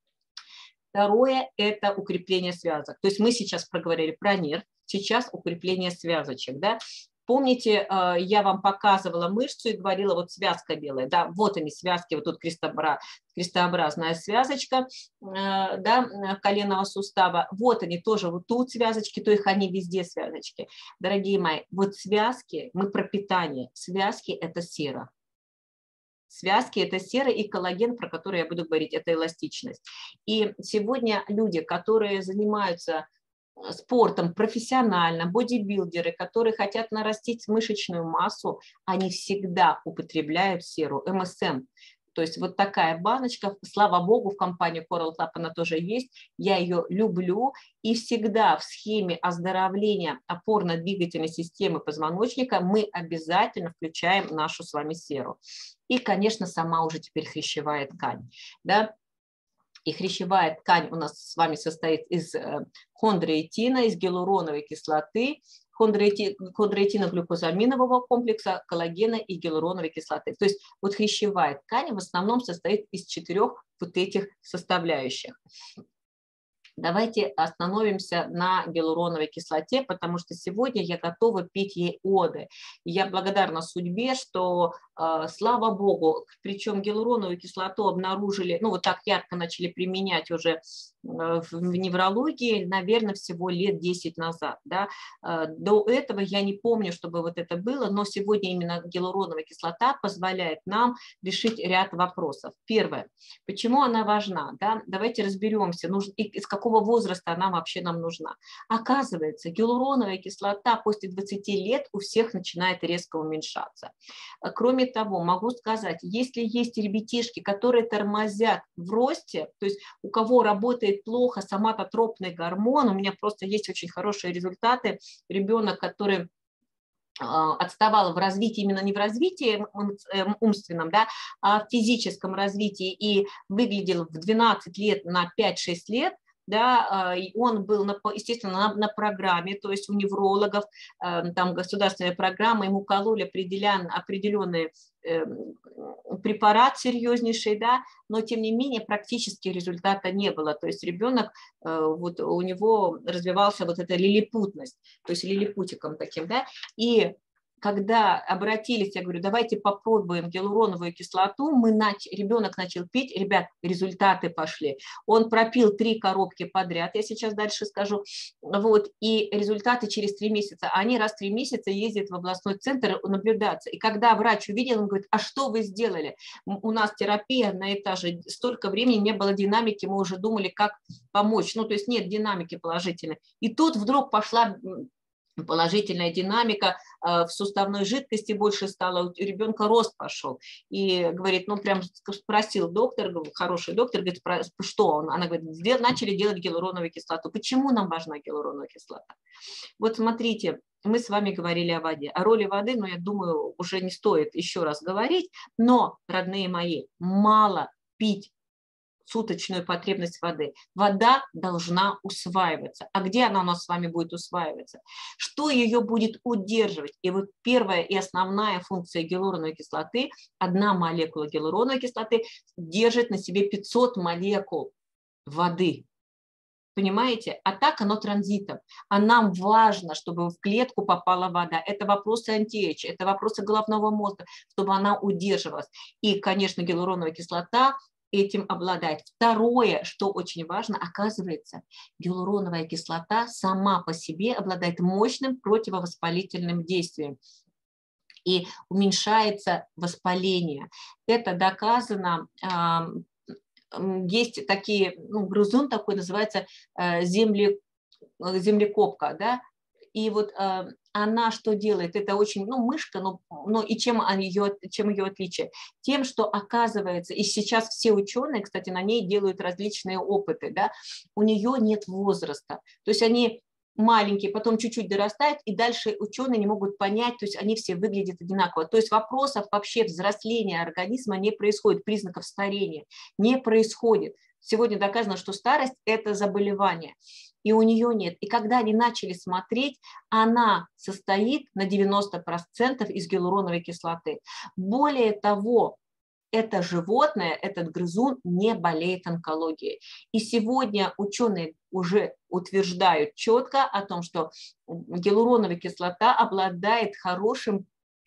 Второе – это укрепление связок. То есть мы сейчас проговорили про нерв, сейчас укрепление связочек. Да? Помните, я вам показывала мышцу и говорила, вот связка белая, да, вот они связки, вот тут крестообразная связочка, да, коленного сустава, вот они тоже, вот тут связочки, то их они везде связочки. Дорогие мои, вот связки, мы про питание, связки – это сера. Связки – это сера, и коллаген, про который я буду говорить, это эластичность. И сегодня люди, которые занимаются спортом профессионально, бодибилдеры, которые хотят нарастить мышечную массу, они всегда употребляют серу, эм эс эм. То есть вот такая баночка, слава богу, в компании Coral Club она тоже есть, я ее люблю, и всегда в схеме оздоровления опорно-двигательной системы позвоночника мы обязательно включаем нашу с вами серу. И, конечно, сама уже теперь хрящевая ткань, да. И хрящевая ткань у нас с вами состоит из хондроитина, из гиалуроновой кислоты, хондроитино-глюкозаминового комплекса, коллагена и гиалуроновой кислоты. То есть вот хрящевая ткань в основном состоит из четырех вот этих составляющих. Давайте остановимся на гиалуроновой кислоте, потому что сегодня я готова пить ей оды. И я благодарна судьбе, что, э, слава богу, причем гиалуроновую кислоту обнаружили, ну вот так ярко начали применять уже э, в, в неврологии, наверное, всего лет десять назад. Да? Э, до этого я не помню, чтобы вот это было, но сегодня именно гиалуроновая кислота позволяет нам решить ряд вопросов. Первое. Почему она важна? Да? Давайте разберемся, нужно, из какого возраста она вообще нам нужна. Оказывается, гиалуроновая кислота после двадцати лет у всех начинает резко уменьшаться. Кроме того, могу сказать, если есть ребятишки, которые тормозят в росте, то есть у кого работает плохо соматотропный гормон, у меня просто есть очень хорошие результаты, ребенок, который отставала в развитии, именно не в развитии умственном, да, а в физическом развитии и выглядел в двенадцать лет на пять-шесть лет, да, он был, естественно, на, на программе, то есть у неврологов, там государственная программа, ему кололи определен, определенный э, препарат серьезнейший, да, но тем не менее практически результата не было, то есть ребенок, э, вот у него развивался вот эта лилипутность, то есть лилипутиком таким, да, и когда обратились, я говорю, давайте попробуем гиалуроновую кислоту, мы нач... ребенок начал пить, ребят, результаты пошли. Он пропил три коробки подряд, я сейчас дальше скажу, вот, и результаты через три месяца. Они раз в три месяца ездят в областной центр наблюдаться. И когда врач увидел, он говорит, а что вы сделали? У нас терапия на этаже, столько времени не было динамики, мы уже думали, как помочь. Ну, то есть нет динамики положительной. И тут вдруг пошла положительная динамика, в суставной жидкости больше стало, у ребенка рост пошел. И говорит, ну прям спросил доктор, хороший доктор, говорит, что он? Она говорит, начали делать гиалуроновую кислоту. Почему нам важна гиалуроновая кислота? Вот смотрите, мы с вами говорили о воде, о роли воды, но я думаю, уже не стоит еще раз говорить, но, родные мои, мало пить суточную потребность воды. Вода должна усваиваться. А где она у нас с вами будет усваиваться? Что ее будет удерживать? И вот первая и основная функция гиалуроновой кислоты, одна молекула гиалуроновой кислоты держит на себе пятьсот молекул воды. Понимаете? А так оно транзитом. А нам важно, чтобы в клетку попала вода. Это вопросы антиэйдж, это вопросы головного мозга, чтобы она удерживалась. И, конечно, гиалуроновая кислота этим обладает. Второе, что очень важно, оказывается, гиалуроновая кислота сама по себе обладает мощным противовоспалительным действием и уменьшается воспаление. Это доказано. Есть такие, ну, грызун такой называется земле, землекопка, да, и вот э, она что делает? Это очень, ну, мышка, но, но и чем ее, чем ее отличие? Тем, что оказывается, и сейчас все ученые, кстати, на ней делают различные опыты, да, у нее нет возраста. То есть они маленькие, потом чуть-чуть дорастают, и дальше ученые не могут понять, то есть они все выглядят одинаково. То есть вопросов вообще взросления организма не происходит, признаков старения не происходит. Сегодня доказано, что старость – это заболевание, и у нее нет. И когда они начали смотреть, она состоит на девяносто процентов из гиалуроновой кислоты. Более того, это животное, этот грызун не болеет онкологией. И сегодня ученые уже утверждают четко о том, что гиалуроновая кислота обладает хорошим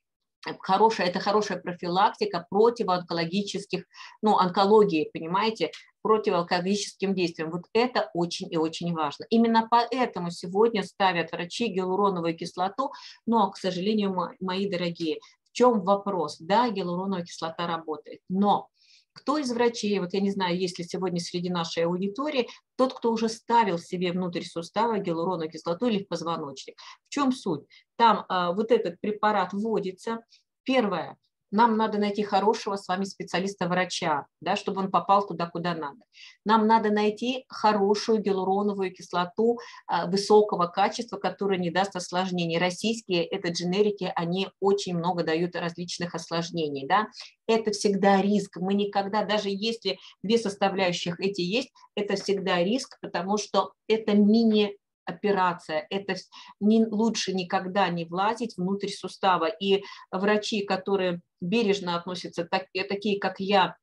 Хорошая, это хорошая профилактика противоонкологических, ну, онкологии, понимаете, противоонкологическим действиям. Вот это очень и очень важно. Именно поэтому сегодня ставят врачи гиалуроновую кислоту, но, к сожалению, мои дорогие, в чем вопрос? Да, гиалуроновая кислота работает, но кто из врачей, вот я не знаю, есть ли сегодня среди нашей аудитории, тот, кто уже ставил себе внутрь сустава гиалуроновую кислоту или в позвоночник. В чем суть? Там а, вот этот препарат вводится. Первое, нам надо найти хорошего с вами специалиста-врача, да, чтобы он попал туда, куда надо. Нам надо найти хорошую гиалуроновую кислоту а, высокого качества, которая не даст осложнений. Российские, это дженерики, они очень много дают различных осложнений. Да. Это всегда риск. Мы никогда, даже если две составляющих эти есть, это всегда риск, потому что это мини операция, это не, лучше никогда не влазить внутрь сустава. И врачи, которые бережно относятся, так, такие как я,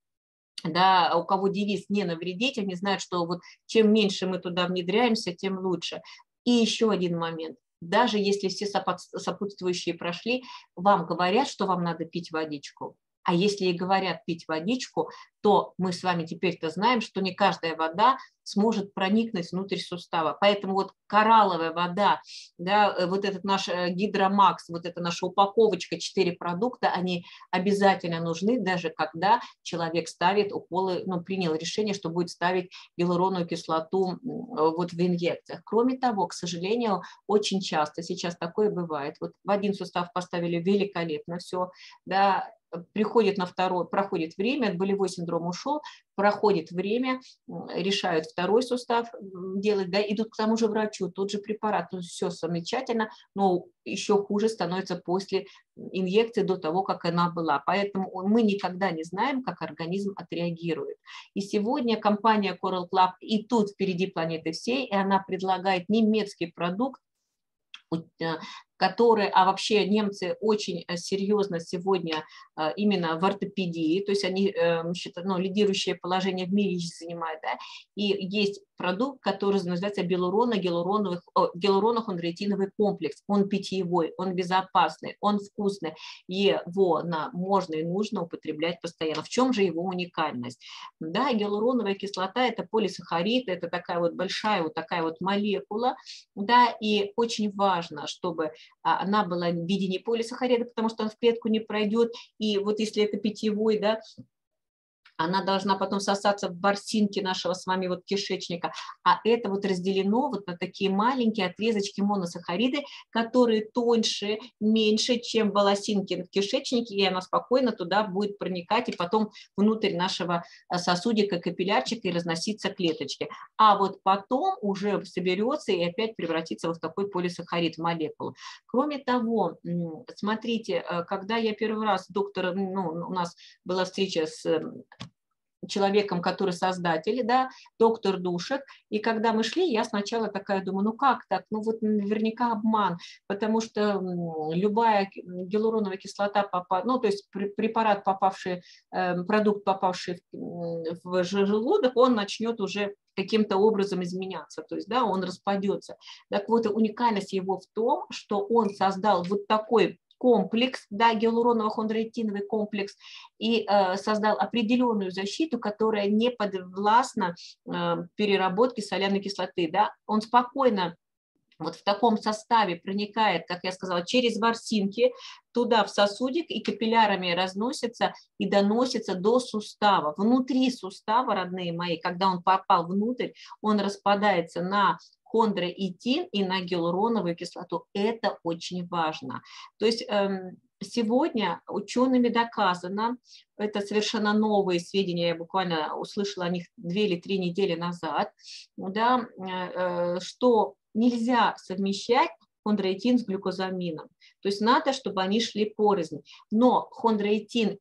да, у кого девиз «не навредить», они знают, что вот чем меньше мы туда внедряемся, тем лучше. И еще один момент. Даже если все сопутствующие прошли, вам говорят, что вам надо пить водичку. А если и говорят пить водичку, то мы с вами теперь-то знаем, что не каждая вода сможет проникнуть внутрь сустава. Поэтому вот коралловая вода, да, вот этот наш Гидромакс, вот эта наша упаковочка, четыре продукта, они обязательно нужны, даже когда человек ставит уколы, ну, принял решение, что будет ставить гиалуроновую кислоту вот в инъекциях. Кроме того, к сожалению, очень часто сейчас такое бывает. Вот в один сустав поставили великолепно все, да, приходит на второй, проходит время, болевой синдром ушел, проходит время, решают второй сустав делать, да, идут к тому же врачу, тот же препарат, то есть все замечательно, но еще хуже становится после инъекции до того, как она была. Поэтому мы никогда не знаем, как организм отреагирует. И сегодня компания Coral Club и тут впереди планеты всей, и она предлагает немецкий продукт, которые, а вообще немцы очень серьезно сегодня именно в ортопедии, то есть они ну, лидирующее положение в мире занимают, да, и есть продукт, который называется гиалуроно-хондроитиновый комплекс. Он питьевой, он безопасный, он вкусный, его на, можно и нужно употреблять постоянно. В чем же его уникальность? Да, гиалуроновая кислота – это полисахарид, это такая вот большая вот такая вот молекула, да, и очень важно, чтобы она была в виде не полисахарида, потому что он в клетку не пройдет, и вот если это питьевой, да, она должна потом сосаться в ворсинки нашего с вами вот кишечника, а это вот разделено вот на такие маленькие отрезочки моносахариды, которые тоньше, меньше, чем волосинки в кишечнике, и она спокойно туда будет проникать и потом внутрь нашего сосудика, капиллярчика и разноситься клеточки. А вот потом уже соберется и опять превратится вот в такой полисахарид, в молекулу. Кроме того, смотрите, когда я первый раз, доктор, ну, у нас была встреча с человеком, который создатель, да, доктор Душек, и когда мы шли, я сначала такая думаю, ну как так, ну вот наверняка обман, потому что любая гиалуроновая кислота, попа... ну то есть препарат, попавший, продукт, попавший в желудок, он начнет уже каким-то образом изменяться, то есть, да, он распадется. Так вот, уникальность его в том, что он создал вот такой комплекс, да, гиалуроново-хондроитиновый комплекс, и э, создал определенную защиту, которая не подвластна э, переработке соляной кислоты. Да. Он спокойно вот в таком составе проникает, как я сказала, через ворсинки туда в сосудик и капиллярами разносится и доносится до сустава. Внутри сустава, родные мои, когда он попал внутрь, он распадается на хондроитин и на гиалуроновую кислоту. Это очень важно. То есть сегодня учеными доказано, это совершенно новые сведения, я буквально услышала о них две или три недели назад, да, что нельзя совмещать хондроитин с глюкозамином. То есть надо, чтобы они шли порознь. Но хондроитин,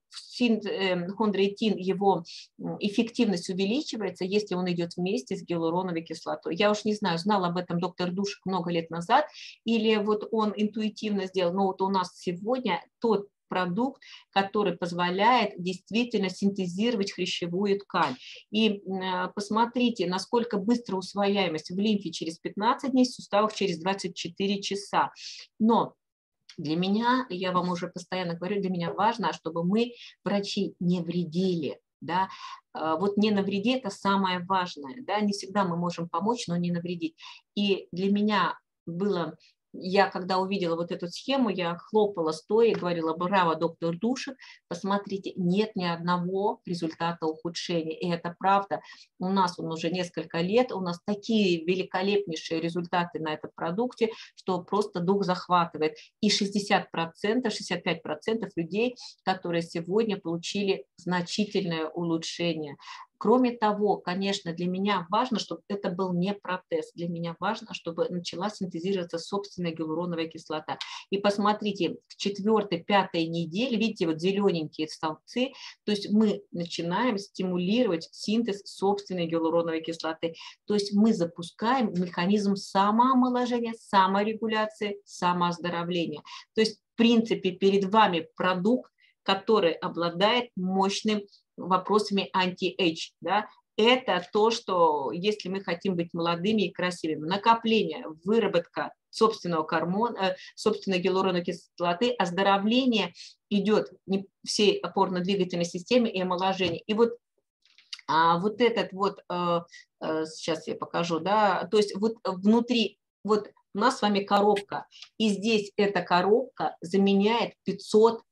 хондроитин, его эффективность увеличивается, если он идет вместе с гиалуроновой кислотой. Я уж не знаю, знал об этом доктор Душек много лет назад, или вот он интуитивно сделал, но вот у нас сегодня тот продукт, который позволяет действительно синтезировать хрящевую ткань. И посмотрите, насколько быстро усвояемость в лимфе через пятнадцать дней, в суставах через двадцать четыре часа. Но для меня, я вам уже постоянно говорю, для меня важно, чтобы мы, врачи, не вредили. Да? Вот не навреди – это самое важное. Да? Не всегда мы можем помочь, но не навредить. И для меня было... Я, когда увидела вот эту схему, я хлопала стоя и говорила, браво, доктор Душек, посмотрите, нет ни одного результата ухудшения. И это правда. У нас он уже несколько лет, у нас такие великолепнейшие результаты на этом продукте, что просто дух захватывает. И шестьдесят процентов, шестьдесят пять процентов людей, которые сегодня получили значительное улучшение. Кроме того, конечно, для меня важно, чтобы это был не протез. Для меня важно, чтобы начала синтезироваться собственная гиалуроновая кислота. И посмотрите, в четвертой, пятой неделе, видите, вот зелененькие столбцы, то есть мы начинаем стимулировать синтез собственной гиалуроновой кислоты. То есть мы запускаем механизм самоомоложения, саморегуляции, самооздоровления. То есть, в принципе, перед вами продукт, который обладает мощным вопросами анти-эйдж, да, это то, что если мы хотим быть молодыми и красивыми, накопление, выработка собственного гормона, собственной гиалуроновой кислоты, оздоровление идет всей опорно-двигательной системы и омоложение. И вот, а, вот этот вот, а, а, сейчас я покажу, да, то есть вот внутри, вот у нас с вами коробка, и здесь эта коробка заменяет пятьсот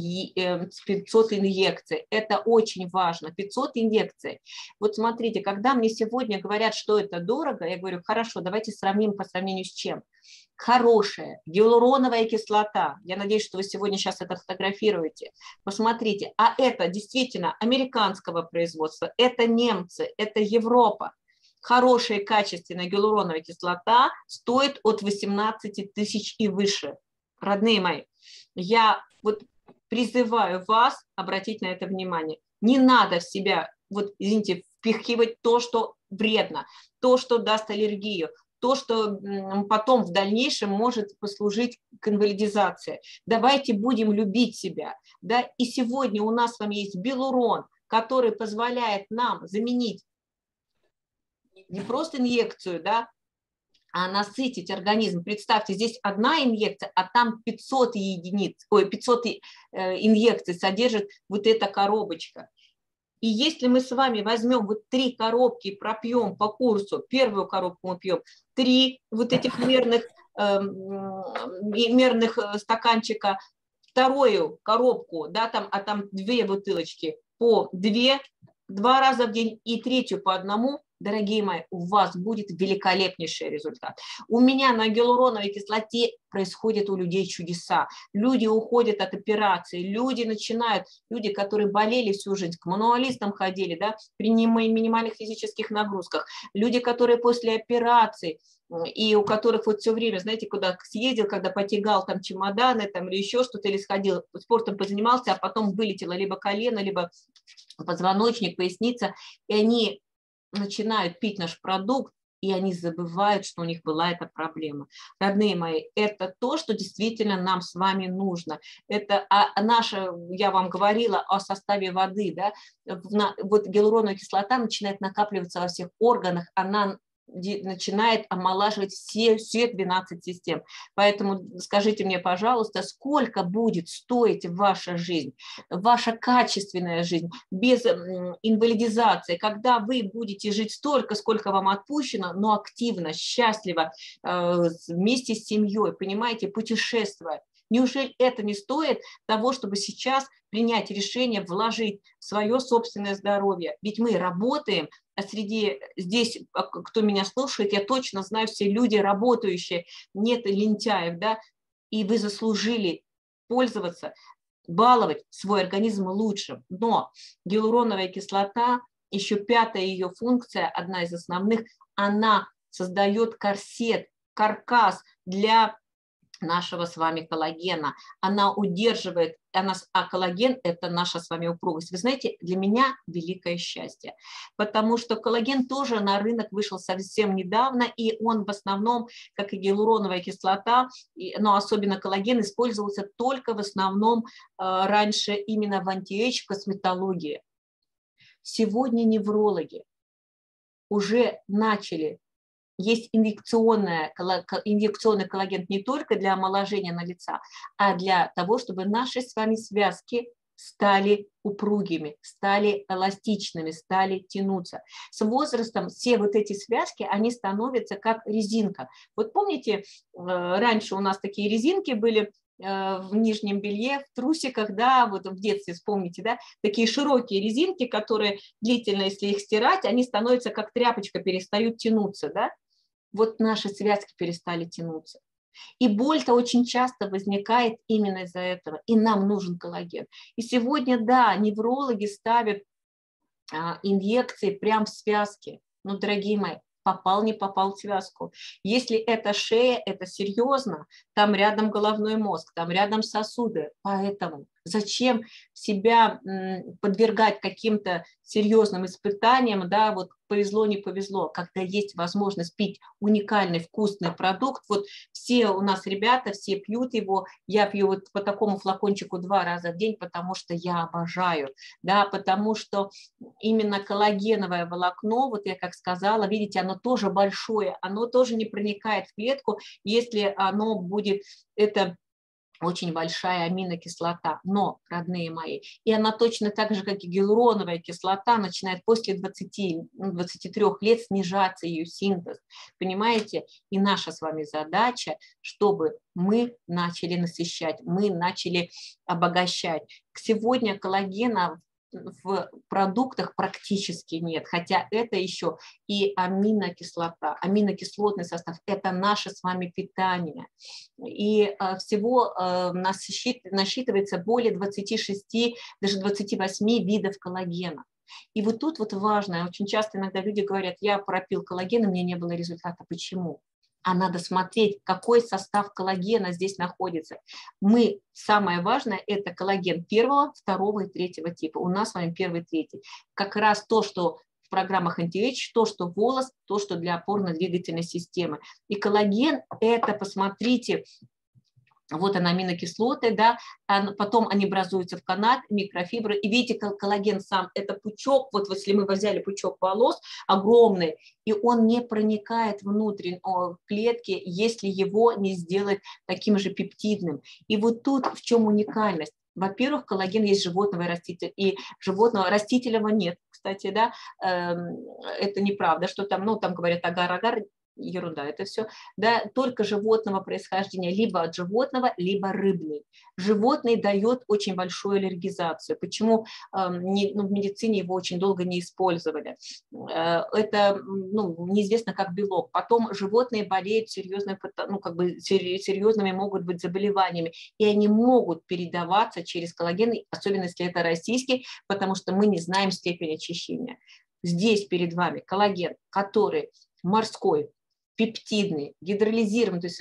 пятьсот инъекций. Это очень важно. пятьсот инъекций. Вот смотрите, когда мне сегодня говорят, что это дорого, я говорю, хорошо, давайте сравним по сравнению с чем. Хорошая гиалуроновая кислота. Я надеюсь, что вы сегодня сейчас это фотографируете. Посмотрите. А это действительно американского производства. Это немцы, это Европа. Хорошая качественная гиалуроновая кислота стоит от восемнадцати тысяч и выше. Родные мои, я вот призываю вас обратить на это внимание. Не надо в себя, вот, извините, впихивать то, что вредно, то, что даст аллергию, то, что потом в дальнейшем может послужить к инвалидизации. Давайте будем любить себя. Да? И сегодня у нас с вами есть Белурон, который позволяет нам заменить не просто инъекцию, да, а насытить организм. Представьте, здесь одна инъекция, а там пятьсот единиц, ой, пятьсот инъекций содержит вот эта коробочка. И если мы с вами возьмем вот три коробки и пропьем по курсу, первую коробку мы пьем, три вот этих мерных, э, мерных стаканчика, вторую коробку, да, там, а там две бутылочки по две, два раза в день и третью по одному, дорогие мои, у вас будет великолепнейший результат. У меня на гиалуроновой кислоте происходят у людей чудеса. Люди уходят от операции, люди начинают, люди, которые болели всю жизнь, к мануалистам ходили, да, при минимальных физических нагрузках, люди, которые после операции, и у которых вот все время, знаете, куда съездил, когда потягал там чемоданы там, или еще что-то, или сходил, спортом позанимался, а потом вылетело либо колено, либо позвоночник, поясница, и они начинают пить наш продукт, и они забывают, что у них была эта проблема. Родные мои, это то, что действительно нам с вами нужно. Это а, наша, я вам говорила о составе воды, да, вот гиалуроновая кислота начинает накапливаться во всех органах, она начинает омолаживать все, все двенадцать систем. Поэтому скажите мне, пожалуйста, сколько будет стоить ваша жизнь, ваша качественная жизнь без инвалидизации, когда вы будете жить столько, сколько вам отпущено, но активно, счастливо, вместе с семьей, понимаете, путешествуя. Неужели это не стоит того, чтобы сейчас принять решение вложить в свое собственное здоровье? Ведь мы работаем, а среди здесь, кто меня слушает, я точно знаю, все люди работающие, нет лентяев, да, и вы заслужили пользоваться, баловать свой организм лучшим. Но гиалуроновая кислота, еще пятая ее функция, одна из основных, она создает корсет, каркас для нашего с вами коллагена. Она удерживает, она, а коллаген – это наша с вами упругость. Вы знаете, для меня великое счастье, потому что коллаген тоже на рынок вышел совсем недавно, и он в основном, как и гиалуроновая кислота, но особенно коллаген, использовался только в основном раньше именно в анти-эйдж косметологии. Сегодня неврологи уже начали. Есть инъекционная, инъекционный коллаген не только для омоложения на лица, а для того, чтобы наши с вами связки стали упругими, стали эластичными, стали тянуться. С возрастом все вот эти связки, они становятся как резинка. Вот помните, раньше у нас такие резинки были в нижнем белье, в трусиках, да, вот в детстве, вспомните, да, такие широкие резинки, которые длительно, если их стирать, они становятся как тряпочка, перестают тянуться, да. Вот наши связки перестали тянуться. И боль-то очень часто возникает именно из-за этого. И нам нужен коллаген. И сегодня, да, неврологи ставят а, инъекции прямо в связки. Ну, дорогие мои, попал, не попал в связку. Если это шея, это серьезно. Там рядом головной мозг, там рядом сосуды. Поэтому зачем себя подвергать каким-то серьезным испытаниям, да, вот повезло, не повезло, когда есть возможность пить уникальный вкусный продукт. Вот все у нас ребята, все пьют его, я пью вот по такому флакончику два раза в день, потому что я обожаю, да, потому что именно коллагеновое волокно, вот я как сказала, видите, оно тоже большое, оно тоже не проникает в клетку, если оно будет, это очень большая аминокислота, но, родные мои, и она точно так же, как и гиалуроновая кислота, начинает после двадцати-двадцати трёх лет снижаться ее синтез, понимаете? И наша с вами задача, чтобы мы начали насыщать, мы начали обогащать. Сегодня коллагена в продуктах практически нет, хотя это еще и аминокислота, аминокислотный состав, это наше с вами питание. И всего насчитывается более двадцати шести, даже двадцати восьми видов коллагена. И вот тут вот важно, очень часто иногда люди говорят, я пропил коллаген, и у меня не было результата. Почему? А надо смотреть, какой состав коллагена здесь находится. Мы, самое важное, это коллаген первого, второго и третьего типа. У нас с вами первый, третий. Как раз то, что в программах анти-эйдж, то, что волос, то, что для опорно-двигательной системы. И коллаген – это, посмотрите, вот она, аминокислоты, да, потом они образуются в канат, микрофибры, и видите, коллаген сам, это пучок, вот если мы взяли пучок волос огромный, и он не проникает внутрь клетки, если его не сделать таким же пептидным. И вот тут в чем уникальность. Во-первых, коллаген есть животного и растительного, и животного, растительного нет, кстати, да, это неправда, что там, ну, там говорят агар-агар, ерунда, это все, да, только животного происхождения, либо от животного, либо рыбный. Животный дает очень большую аллергизацию. Почему э, не, ну, в медицине его очень долго не использовали? Э, это ну, неизвестно как белок. Потом животные болеют серьезными, ну, как бы серьезными могут быть заболеваниями, и они могут передаваться через коллаген, особенно если это российский, потому что мы не знаем степень очищения. Здесь перед вами коллаген, который морской, пептидный, гидролизированный, то есть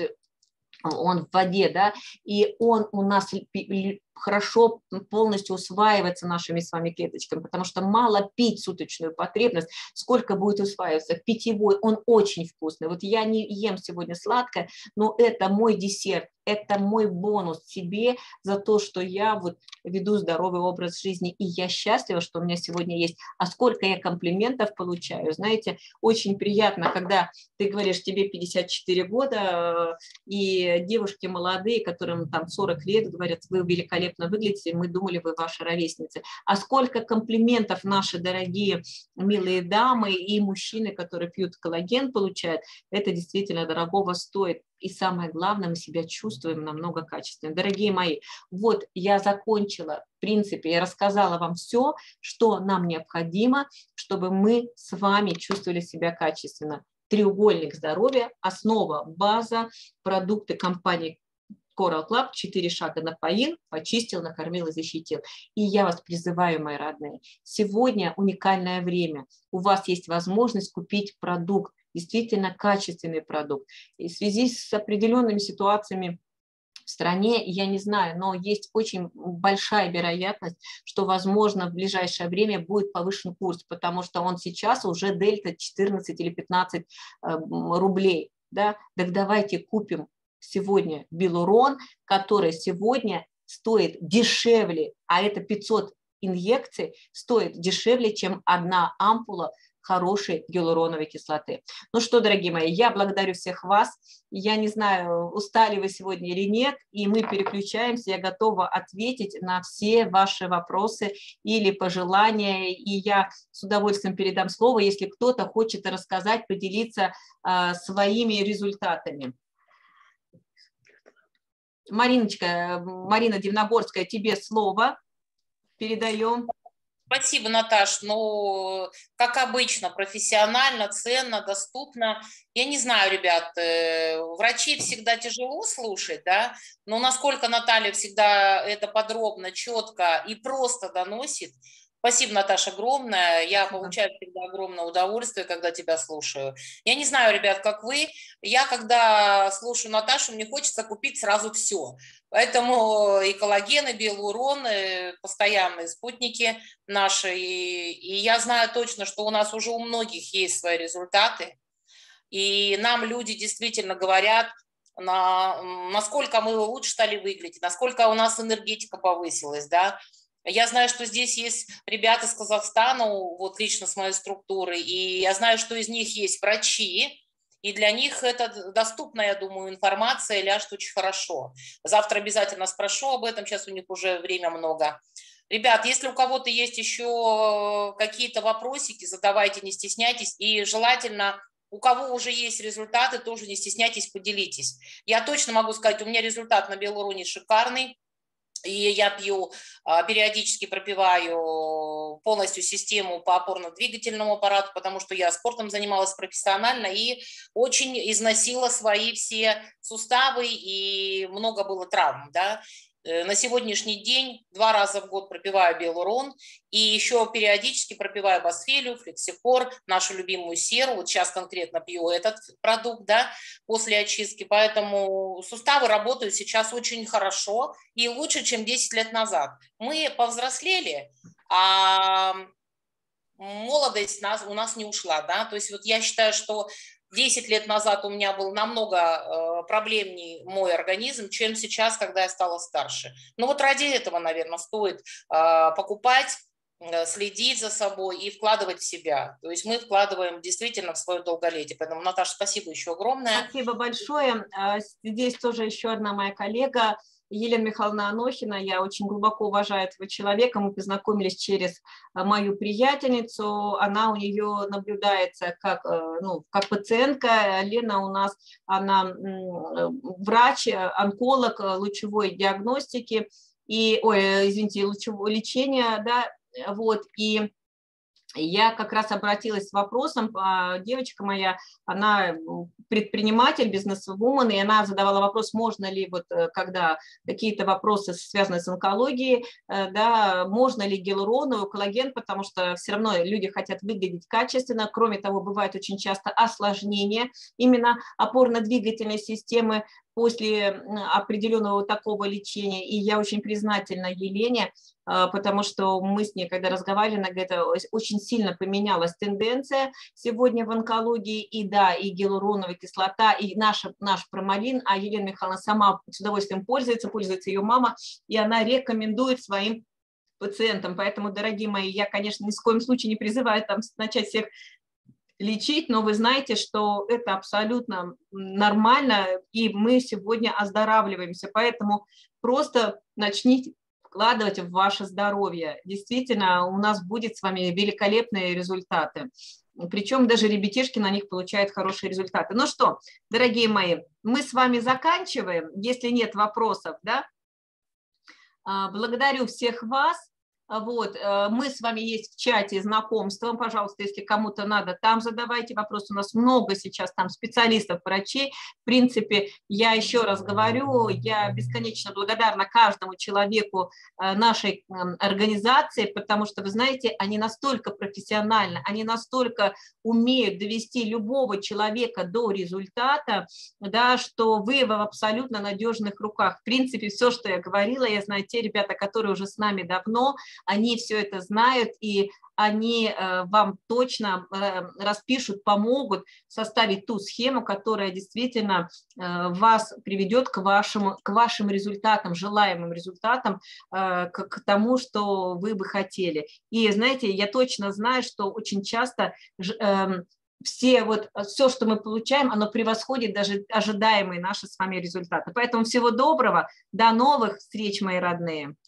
он в воде, да, и он у нас хорошо полностью усваивается нашими с вами клеточками, потому что мало пить суточную потребность, сколько будет усваиваться. Питьевой, он очень вкусный. Вот я не ем сегодня сладкое, но это мой десерт, это мой бонус себе за то, что я вот веду здоровый образ жизни, и я счастлива, что у меня сегодня есть. А сколько я комплиментов получаю, знаете, очень приятно, когда ты говоришь, тебе пятьдесят четыре года, и девушки молодые, которым там сорок лет, говорят, вы великолепно выглядите, мы думали, вы ваши ровесницы. А сколько комплиментов наши дорогие, милые дамы и мужчины, которые пьют коллаген, получают, это действительно дорогого стоит. И самое главное, мы себя чувствуем намного качественнее. Дорогие мои, вот я закончила, в принципе, я рассказала вам все, что нам необходимо, чтобы мы с вами чувствовали себя качественно. Треугольник здоровья, основа, база, продукты компании Coral Club, четыре шага: напоил, почистил, накормил и защитил. И я вас призываю, мои родные, сегодня уникальное время. У вас есть возможность купить продукт, действительно качественный продукт. И в связи с определенными ситуациями в стране, я не знаю, но есть очень большая вероятность, что, возможно, в ближайшее время будет повышен курс, потому что он сейчас уже дельта четырнадцать или пятнадцать рублей. Да? Так давайте купим сегодня Белурон, который сегодня стоит дешевле, а это пятьсот инъекций, стоит дешевле, чем одна ампула хорошей гиалуроновой кислоты. Ну что, дорогие мои, я благодарю всех вас. Я не знаю, устали вы сегодня или нет, и мы переключаемся. Я готова ответить на все ваши вопросы или пожелания, и я с удовольствием передам слово, если кто-то хочет рассказать, поделиться а, своими результатами. Мариночка, Марина Дивногорская, тебе слово передаем. Спасибо, Наташ. Ну, как обычно, профессионально, ценно, доступно. Я не знаю, ребят, врачей всегда тяжело слушать, да, но насколько Наталья всегда это подробно, четко и просто доносит. Спасибо, Наташа, огромное. Я получаю всегда огромное удовольствие, когда тебя слушаю. Я не знаю, ребят, как вы. Я, когда слушаю Наташу, мне хочется купить сразу все. Поэтому и коллаген, и белурон, и постоянные спутники наши. И, и я знаю точно, что у нас уже у многих есть свои результаты. И нам люди действительно говорят, на, насколько мы лучше стали выглядеть, насколько у нас энергетика повысилась, да. Я знаю, что здесь есть ребята из Казахстана, вот лично с моей структуры, и я знаю, что из них есть врачи, и для них это доступная, я думаю, информация ляжет очень хорошо. Завтра обязательно спрошу об этом, сейчас у них уже время много. Ребят, если у кого-то есть еще какие-то вопросики, задавайте, не стесняйтесь, и желательно, у кого уже есть результаты, тоже не стесняйтесь, поделитесь. Я точно могу сказать, у меня результат на Белуроне шикарный. И я пью, периодически пропиваю полностью систему по опорно-двигательному аппарату, потому что я спортом занималась профессионально и очень износила свои все суставы, и много было травм, да. На сегодняшний день два раза в год пропиваю Белурон, и еще периодически пропиваю Босфелию, Флексифор, нашу любимую серу. Вот сейчас конкретно пью этот продукт, да, после очистки. Поэтому суставы работают сейчас очень хорошо и лучше, чем десять лет назад. Мы повзрослели, а молодость нас, у нас не ушла, да, то есть вот я считаю, что десять лет назад у меня был намного э, проблемней мой организм, чем сейчас, когда я стала старше. Ну вот ради этого, наверное, стоит э, покупать, э, следить за собой и вкладывать в себя. То есть мы вкладываем действительно в свое долголетие. Поэтому, Наташа, спасибо еще огромное. Спасибо большое. Здесь тоже еще одна моя коллега, Елена Михайловна Анохина. Я очень глубоко уважаю этого человека. Мы познакомились через мою приятельницу. Она у нее наблюдается как, ну, как пациентка. Лена у нас, она врач, онколог лучевой диагностики и, ой, извините, лучевого лечения, да, вот, и я как раз обратилась с вопросом, девочка моя, она предприниматель, бизнес-вумен, и она задавала вопрос, можно ли, вот, когда какие-то вопросы связаны с онкологией, да, можно ли гиалуроновый коллаген, потому что все равно люди хотят выглядеть качественно, кроме того, бывает очень часто осложнения именно опорно-двигательной системы после определенного такого лечения, и я очень признательна Елене, потому что мы с ней, когда разговаривали, она говорит, очень сильно поменялась тенденция сегодня в онкологии, и да, и гиалуроновая кислота, и наш, наш промалин, а Елена Михайловна сама с удовольствием пользуется, пользуется ее мама, и она рекомендует своим пациентам. Поэтому, дорогие мои, я, конечно, ни в коем случае не призываю там начать всех лечить, но вы знаете, что это абсолютно нормально, и мы сегодня оздоравливаемся, поэтому просто начните вкладывать в ваше здоровье. Действительно, у нас будет с вами великолепные результаты. Причем даже ребятишки на них получают хорошие результаты. Ну что, дорогие мои, мы с вами заканчиваем, если нет вопросов, да? Благодарю всех вас. Вот, мы с вами есть в чате знакомства, пожалуйста, если кому-то надо, там задавайте вопросы, у нас много сейчас там специалистов, врачей, в принципе, я еще раз говорю, я бесконечно благодарна каждому человеку нашей организации, потому что, вы знаете, они настолько профессионально, они настолько умеют довести любого человека до результата, да, что вы в абсолютно надежных руках. В принципе, все, что я говорила, я знаю, те ребята, которые уже с нами давно, они все это знают, и они э, вам точно э, распишут, помогут составить ту схему, которая действительно э, вас приведет к вашим, к вашим результатам, желаемым результатам, э, к, к тому, что вы бы хотели. И знаете, я точно знаю, что очень часто э, все вот, все, что мы получаем, оно превосходит даже ожидаемые наши с вами результаты. Поэтому всего доброго, до новых встреч, мои родные.